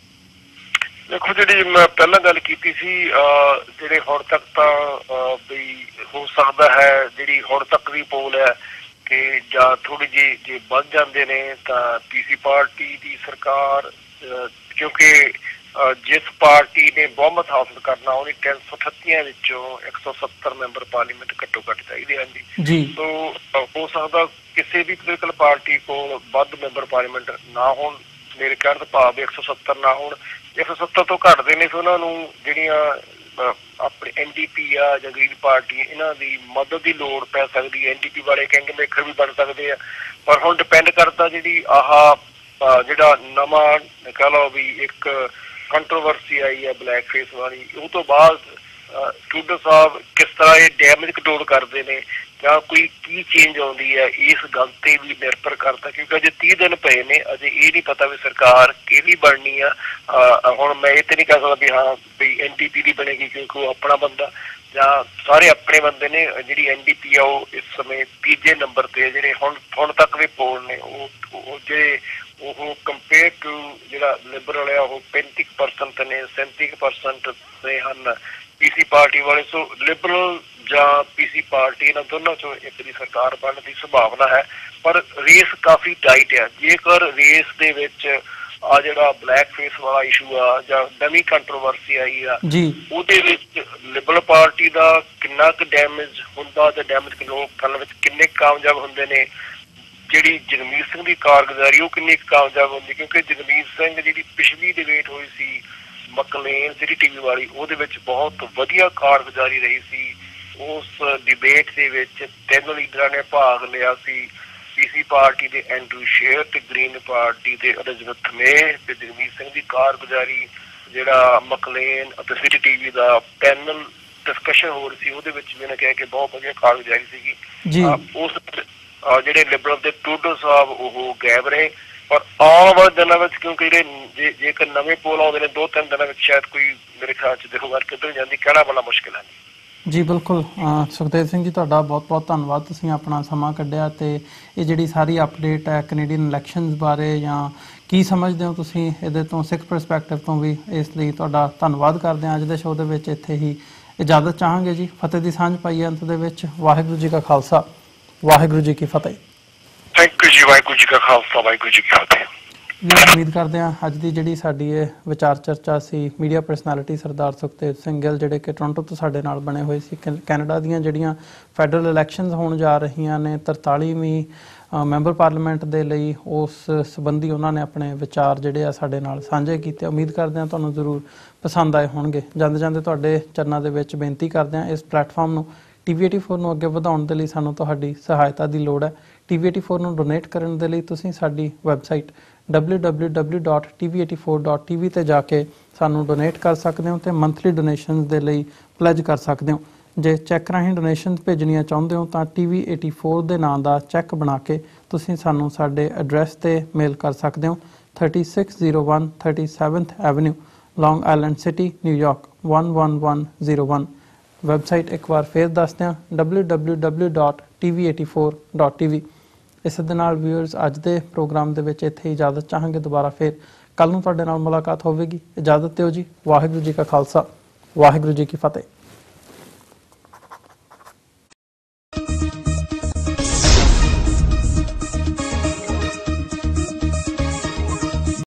ਦੇਖੋ, ਜਿਹੜੀ ਮੈਂ ਪਹਿਲਾਂ ਗੱਲ ਕੀਤੀ ਸੀ ਜਿਹੜੇ ਹੁਣ ਤੱਕ ਤਾਂ ਵੀ ਹੋ ਸਕਦਾ ਹੈ ਜਿਹੜੀ ਹੁਣ ਤੱਕ ਦੀ ਪੋਲ ਹੈ ਕਿ ਜਾਂ ਥੋੜੀ ਜਿਹੀ ਜੇ ਵੱਧ ਜਾਂਦੇ ਨੇ ਤਾਂ PC ਪਾਰਟੀ ਦੀ ਸਰਕਾਰ, ਕਿਉਂਕਿ ਜਿਸ ਪਾਰਟੀ ਨੇ ਬਹੁਮਤ ਹਾਸਲ ਕਰਨਾ ਉਹਨੇ 338 ਵਿੱਚੋਂ 170 ਮੈਂਬਰ ਪਾਰਲੀਮੈਂਟ ਘੱਟੋ ਘੱਟ ਚਾਹੀਦੇ ਹਨ ਜੀ। ਸੋ ਹੋ ਸਕਦਾ ਕਿਸੇ ਵੀ ਪੋਲੀਟੀਕਲ ਪਾਰਟੀ ਕੋਲ ਵੱਧ ਮੈਂਬਰ ਪਾਰਲੀਮੈਂਟ ਨਾ ਹੋਣ, ਮੇਰੇ ਕਹਿਣ ਦਾ ਭਾਵ 170 ਨਾ ਹੋਣ, 170 ਤੋਂ ਘੱਟਦੇ ਨੇ ਫਿਰ ਉਹਨਾਂ ਨੂੰ ਜਿਹੜੀਆਂ ਆਪਣੀ NDP ਆ ਜਾਂ ਗ੍ਰੀਨ ਪਾਰਟੀ ਇਹਨਾਂ ਦੀ ਮਦਦ ਦੀ ਲੋੜ ਪੈ ਸਕਦੀ ਹੈ। NDP ਵਾਲੇ ਕਿੰਗ ਮੇਕਰ ਵੀ ਬਣ ਸਕਦੇ ਆ, ਪਰ ਹੁਣ ਡਿਪੈਂਡ ਕਰਦਾ ਜਿਹੜੀ ਆਹ ਜਿਹੜਾ ਨਵਾਂ ਕਹਿ ਲਓ ਵੀ ਇੱਕ ਕੰਟਰੋਵਰਸੀ ਆਈ ਹੈ ਬਲੈਕ ਫੇਸ ਵਾਲੀ, ਉਹ ਤੋਂ ਬਾਅਦ ਟੂਡਰ ਸਾਹਿਬ ਕਿਸ ਤਰ੍ਹਾਂ ਇਹ ਡੈਮੇਜ ਕੰਟਰੋਲ ਕਰਦੇ ਨੇ ਜਾਂ ਕੋਈ ਕੀ ਚੇਂਜ ਆਉਂਦੀ ਹੈ, ਇਸ ਗੱਲ ਤੇ ਵੀ ਨਿਰਭਰ ਕਰਦਾ, ਕਿਉਂਕਿ ਅਜੇ 30 ਦਿਨ ਪਏ ਨੇ, ਅਜੇ ਇਹ ਨਹੀਂ ਪਤਾ ਵੀ ਸਰਕਾਰ ਕਿਹੜੀ ਬਣਨੀ ਆ। ਹੁਣ ਮੈਂ ਇਹ ਤੇ ਨਹੀਂ ਕਹਿ ਸਕਦਾ ਵੀ ਹਾਂ ਵੀ NDP ਦੀ ਬਣੇਗੀ ਕਿਉਂਕਿ ਉਹ ਆਪਣਾ ਬੰਦਾ ਜਾਂ ਸਾਰੇ ਆਪਣੇ ਬੰਦੇ ਨੇ। ਜਿਹੜੀ NDP ਆ ਉਹ ਇਸ ਸਮੇਂ ਤੀਜੇ ਨੰਬਰ ਤੇ, ਜਿਹੜੇ ਹੁਣ ਤੱਕ ਦੇ ਪੋਲ ਨੇ ਉਹ ਜਿਹੜੇ ਉਹ ਕੰਪੇਅਰ ਟੂ ਜਿਹੜਾ ਲਿਬਰਲ ਆ ਉਹ 35% ਨੇ, 37% ਨੇ ਹਨ PC ਪਾਰਟੀ ਵਾਲੇ। ਸੋ ਲਿਬਰਲ ਜਾਂ PC ਪਾਰਟੀ ਇਹਨਾਂ ਦੋਨਾਂ ਚੋਂ ਇੱਕ ਦੀ ਸਰਕਾਰ ਬਣਨ ਦੀ ਸੰਭਾਵਨਾ ਹੈ, ਪਰ ਰੇਸ ਕਾਫੀ ਟਾਈਟ ਆ। ਜੇਕਰ ਰੇਸ ਦੇ ਵਿੱਚ ਆ ਜਿਹੜਾ ਬਲੈਕ ਫੇਸ ਵਾਲਾ ਇਸ਼ੂ ਆ ਜਾਂ ਨਵੀਂ ਕੰਟਰੋਵਰਸੀ ਆਈ ਆ ਉਹਦੇ ਵਿੱਚ ਲਿਬਰਲ ਪਾਰਟੀ ਦਾ ਕਿੰਨਾ ਕੁ ਡੈਮੇਜ ਹੁੰਦਾ ਜਾਂ ਡੈਮੇਜ ਕੰਟਰੋਲ ਕਰਨ ਵਿੱਚ ਕਿੰਨੇ ਕਾਮਯਾਬ ਹੁੰਦੇ ਨੇ, ਜਿਹੜੀ ਜਗਮੀਤ ਸਿੰਘ ਦੀ ਕਾਰਗੁਜ਼ਾਰੀ ਉਹ ਕਿੰਨੀ ਕਾਮਯਾਬ ਹੁੰਦੀ, ਕਿਉਂਕਿ ਜਗਮੀਤ ਸਿੰਘ ਜਿਹੜੀ ਪਿਛਲੀ ਡਿਬੇਟ ਹੋਈ ਸੀ ਮਕਲੇਨ ਸਿਟੀ TV ਵਾਲੀ, ਉਹਦੇ ਵਿੱਚ ਬਹੁਤ ਵਧੀਆ ਕਾਰਗੁਜ਼ਾਰੀ ਰਹੀ ਸੀ। ਉਸ ਡਿਬੇਟ ਦੇ ਵਿੱਚ 3 ਲੀਡਰਾਂ ਨੇ ਭਾਗ ਲਿਆ ਸੀ, PC ਪਾਰਟੀ ਦੇ ਐਂਡਰੂ ਸ਼ੇਰ ਤੇ ਗ੍ਰੀਨ ਪਾਰਟੀ ਦੇ ਅਲਿਜ਼ਬeth ਮੇ ਤੇ ਜਗਮੀਤ ਸਿੰਘ ਦੀ ਕਾਰਗੁਜ਼ਾਰੀ। ਜਿਹੜਾ ਮਕਲੇਨ ਅਤੇ ਸਿਟੀ TV ਦਾ ਪੈਨਲ ਡਿਸਕਸ਼ਨ ਹੋ ਰਹੀ ਸੀ ਉਹਦੇ ਵਿੱਚ ਵੀ ਉਹਨੇ ਕਿਹਾ ਕਿ ਬਹੁਤ ਵਧੀਆ ਕਾਰਗੁਜ਼ਾਰੀ ਸੀਗੀ। ਉਸ ਜਿਹੜੇ ਲਿਬਰਲ ਦੇ ਟੂਡਰ ਸਾਹਿਬ ਉਹ ਗਾਇਬ ਰਹੇ, ਪਰ ਆਉਣ ਵਾਲੇ ਦਿਨਾਂ ਵਿੱਚ ਕਿਉਂਕਿ ਜਿਹੜੇ ਜੇਕਰ ਨਵੇਂ ਪੋਲ ਆਉਂਦੇ ਨੇ 2-3 ਦਿਨਾਂ ਵਿੱਚ ਸ਼ਾਇਦ ਕੋਈ ਮੇਰੇ ਖਿਆਲ 'ਚ ਦੇਖੋ ਗੱਲ ਕਿੱਧਰ ਜਾਂਦੀ ਕਹਿਣਾ ਬੜਾ ਮੁਸ਼ਕਿਲ ਹੈ। ਜੀ ਬਿਲਕੁਲ ਸੁਖਦੇਵ ਸਿੰਘ ਜੀ, ਤੁਹਾਡਾ ਬਹੁਤ ਬਹੁਤ ਧੰਨਵਾਦ, ਤੁਸੀਂ ਆਪਣਾ ਸਮਾਂ ਕੱਢਿਆ ਤੇ ਇਹ ਜਿਹੜੀ ਸਾਰੀ ਅਪਡੇਟ ਹੈ ਕੈਨੇਡੀਅਨ ਇਲੈਕਸ਼ਨਸ ਬਾਰੇ ਜਾਂ ਕੀ ਸਮਝਦੇ ਹੋ ਤੁਸੀਂ ਇਹਦੇ ਤੋਂ ਸਿੱਖ ਪਰਸਪੈਕਟਿਵ ਤੋਂ ਵੀ, ਇਸ ਲਈ ਤੁਹਾਡਾ ਧੰਨਵਾਦ ਕਰਦੇ ਹਾਂ। ਅੱਜ ਦੇ ਸ਼ੋਅ ਦੇ ਵਿੱਚ ਇੱਥੇ ਹੀ ਇਜਾਜ਼ਤ ਚਾਹਾਂਗੇ ਜੀ। ਫਤਿਹ ਦੀ ਸਾਂਝ ਪਾਈਏ ਅੰਤ ਦੇ ਵਿੱਚ। ਵਾਹਿਗੁਰੂ ਜੀ ਕਾ ਖਾਲਸਾ, ਵਾਹਿਗੁਰੂ ਜੀ ਕੀ ਫਤਿਹ। ਥੈਂਕ ਯੂ ਜੀ। ਵਾਹਿਗੁਰੂ ਜੀ ਕਾ ਖਾਲਸਾ, ਵਾਹਿਗੁਰੂ ਜੀ ਕੀ ਫਤਿਹ। ਉਮੀਦ ਕਰਦੇ ਹਾਂ ਅੱਜ ਦੀ ਜਿਹੜੀ ਸਾਡੀ ਇਹ ਵਿਚਾਰ ਚਰਚਾ ਸੀ ਮੀਡੀਆ ਪਰਸਨੈਲਿਟੀ ਸਰਦਾਰ ਸੁਖਦੇਵ ਸਿੰਘ ਗਿੱਲ, ਜਿਹੜੇ ਕਿ ਟੋਰਾਂਟੋ ਤੋਂ ਸਾਡੇ ਨਾਲ ਬਣੇ ਹੋਏ ਸੀ। ਕੈਨੇਡਾ ਦੀਆਂ ਜਿਹੜੀਆਂ ਫੈਡਰਲ ਇਲੈਕਸ਼ਨਸ ਹੋਣ ਜਾ ਰਹੀਆਂ ਨੇ 43ਵੀਂ ਮੈਂਬਰ ਪਾਰਲੀਮੈਂਟ ਦੇ ਲਈ, ਉਸ ਸੰਬੰਧੀ ਉਹਨਾਂ ਨੇ ਆਪਣੇ ਵਿਚਾਰ ਜਿਹੜੇ ਆ ਸਾਡੇ ਨਾਲ ਸਾਂਝੇ ਕੀਤੇ। ਉਮੀਦ ਕਰਦੇ ਹਾਂ ਤੁਹਾਨੂੰ ਜ਼ਰੂਰ ਪਸੰਦ ਆਏ ਹੋਣਗੇ। ਜਾਂਦੇ ਜਾਂਦੇ ਤੁਹਾਡੇ ਚਰਨਾਂ ਦੇ ਵਿੱਚ ਬੇਨਤੀ ਕਰਦੇ ਹਾਂ, ਇਸ ਪਲੇਟਫਾਰਮ ਨੂੰ TV84 ਨੂੰ ਅੱਗੇ ਵਧਾਉਣ ਦੇ ਲਈ ਸਾਨੂੰ ਤੁਹਾਡੀ ਸਹਾਇਤਾ ਦੀ ਲੋੜ ਹੈ। TV84 ਨੂੰ ਡੋਨੇਟ ਕਰਨ ਦੇ ਲਈ ਤੁਸੀਂ ਸਾਡੀ ਵੈਬਸਾਈਟ www.tv84.tv ਤੇ ਜਾ ਕੇ ਸਾਨੂੰ ਡੋਨੇਟ ਕਰ ਸਕਦੇ ਹੋ ਤੇ ਮੰਥਲੀ ਡੋਨੇਸ਼ਨਸ ਦੇ ਲਈ ਪਲੇਜ ਕਰ ਸਕਦੇ ਹੋ। ਜੇ ਚੈੱਕ ਰਾਹੀਂ ਡੋਨੇਸ਼ਨਸ ਭੇਜਣੀਆਂ ਚਾਹੁੰਦੇ ਹੋ ਤਾਂ TV84 ਦੇ ਨਾਂ ਦਾ ਚੈੱਕ ਬਣਾ ਕੇ ਤੁਸੀਂ ਸਾਨੂੰ ਸਾਡੇ ਐਡਰੈਸ ਤੇ ਮੇਲ ਕਰ ਸਕਦੇ ਹੋ। 3601 37th avenue, Long Island City, New York 11101। Website ਇੱਕ ਵਾਰ ਫੇਰ ਦੱਸਦੇ ਹਾਂ www.tv84.tv। ਇਸ ਦੇ ਨਾਲ ਵਿਊਅਰਸ ਅੱਜ ਦੇ ਪ੍ਰੋਗਰਾਮ ਦੇ ਵਿੱਚ ਇੱਥੇ ਇਜਾਜ਼ਤ ਚਾਹਾਂਗੇ। ਦੁਬਾਰਾ ਫੇਰ ਕੱਲ ਨੂੰ ਤੁਹਾਡੇ ਨਾਲ ਮੁਲਾਕਾਤ ਹੋਵੇਗੀ। ਇਜਾਜ਼ਤ ਦਿਓ ਜੀ। ਵਾਹਿਗੁਰੂ ਜੀ ਕਾ ਖਾਲਸਾ, ਵਾਹਿਗੁਰੂ ਜੀ ਕੀ ਫਤਿਹ।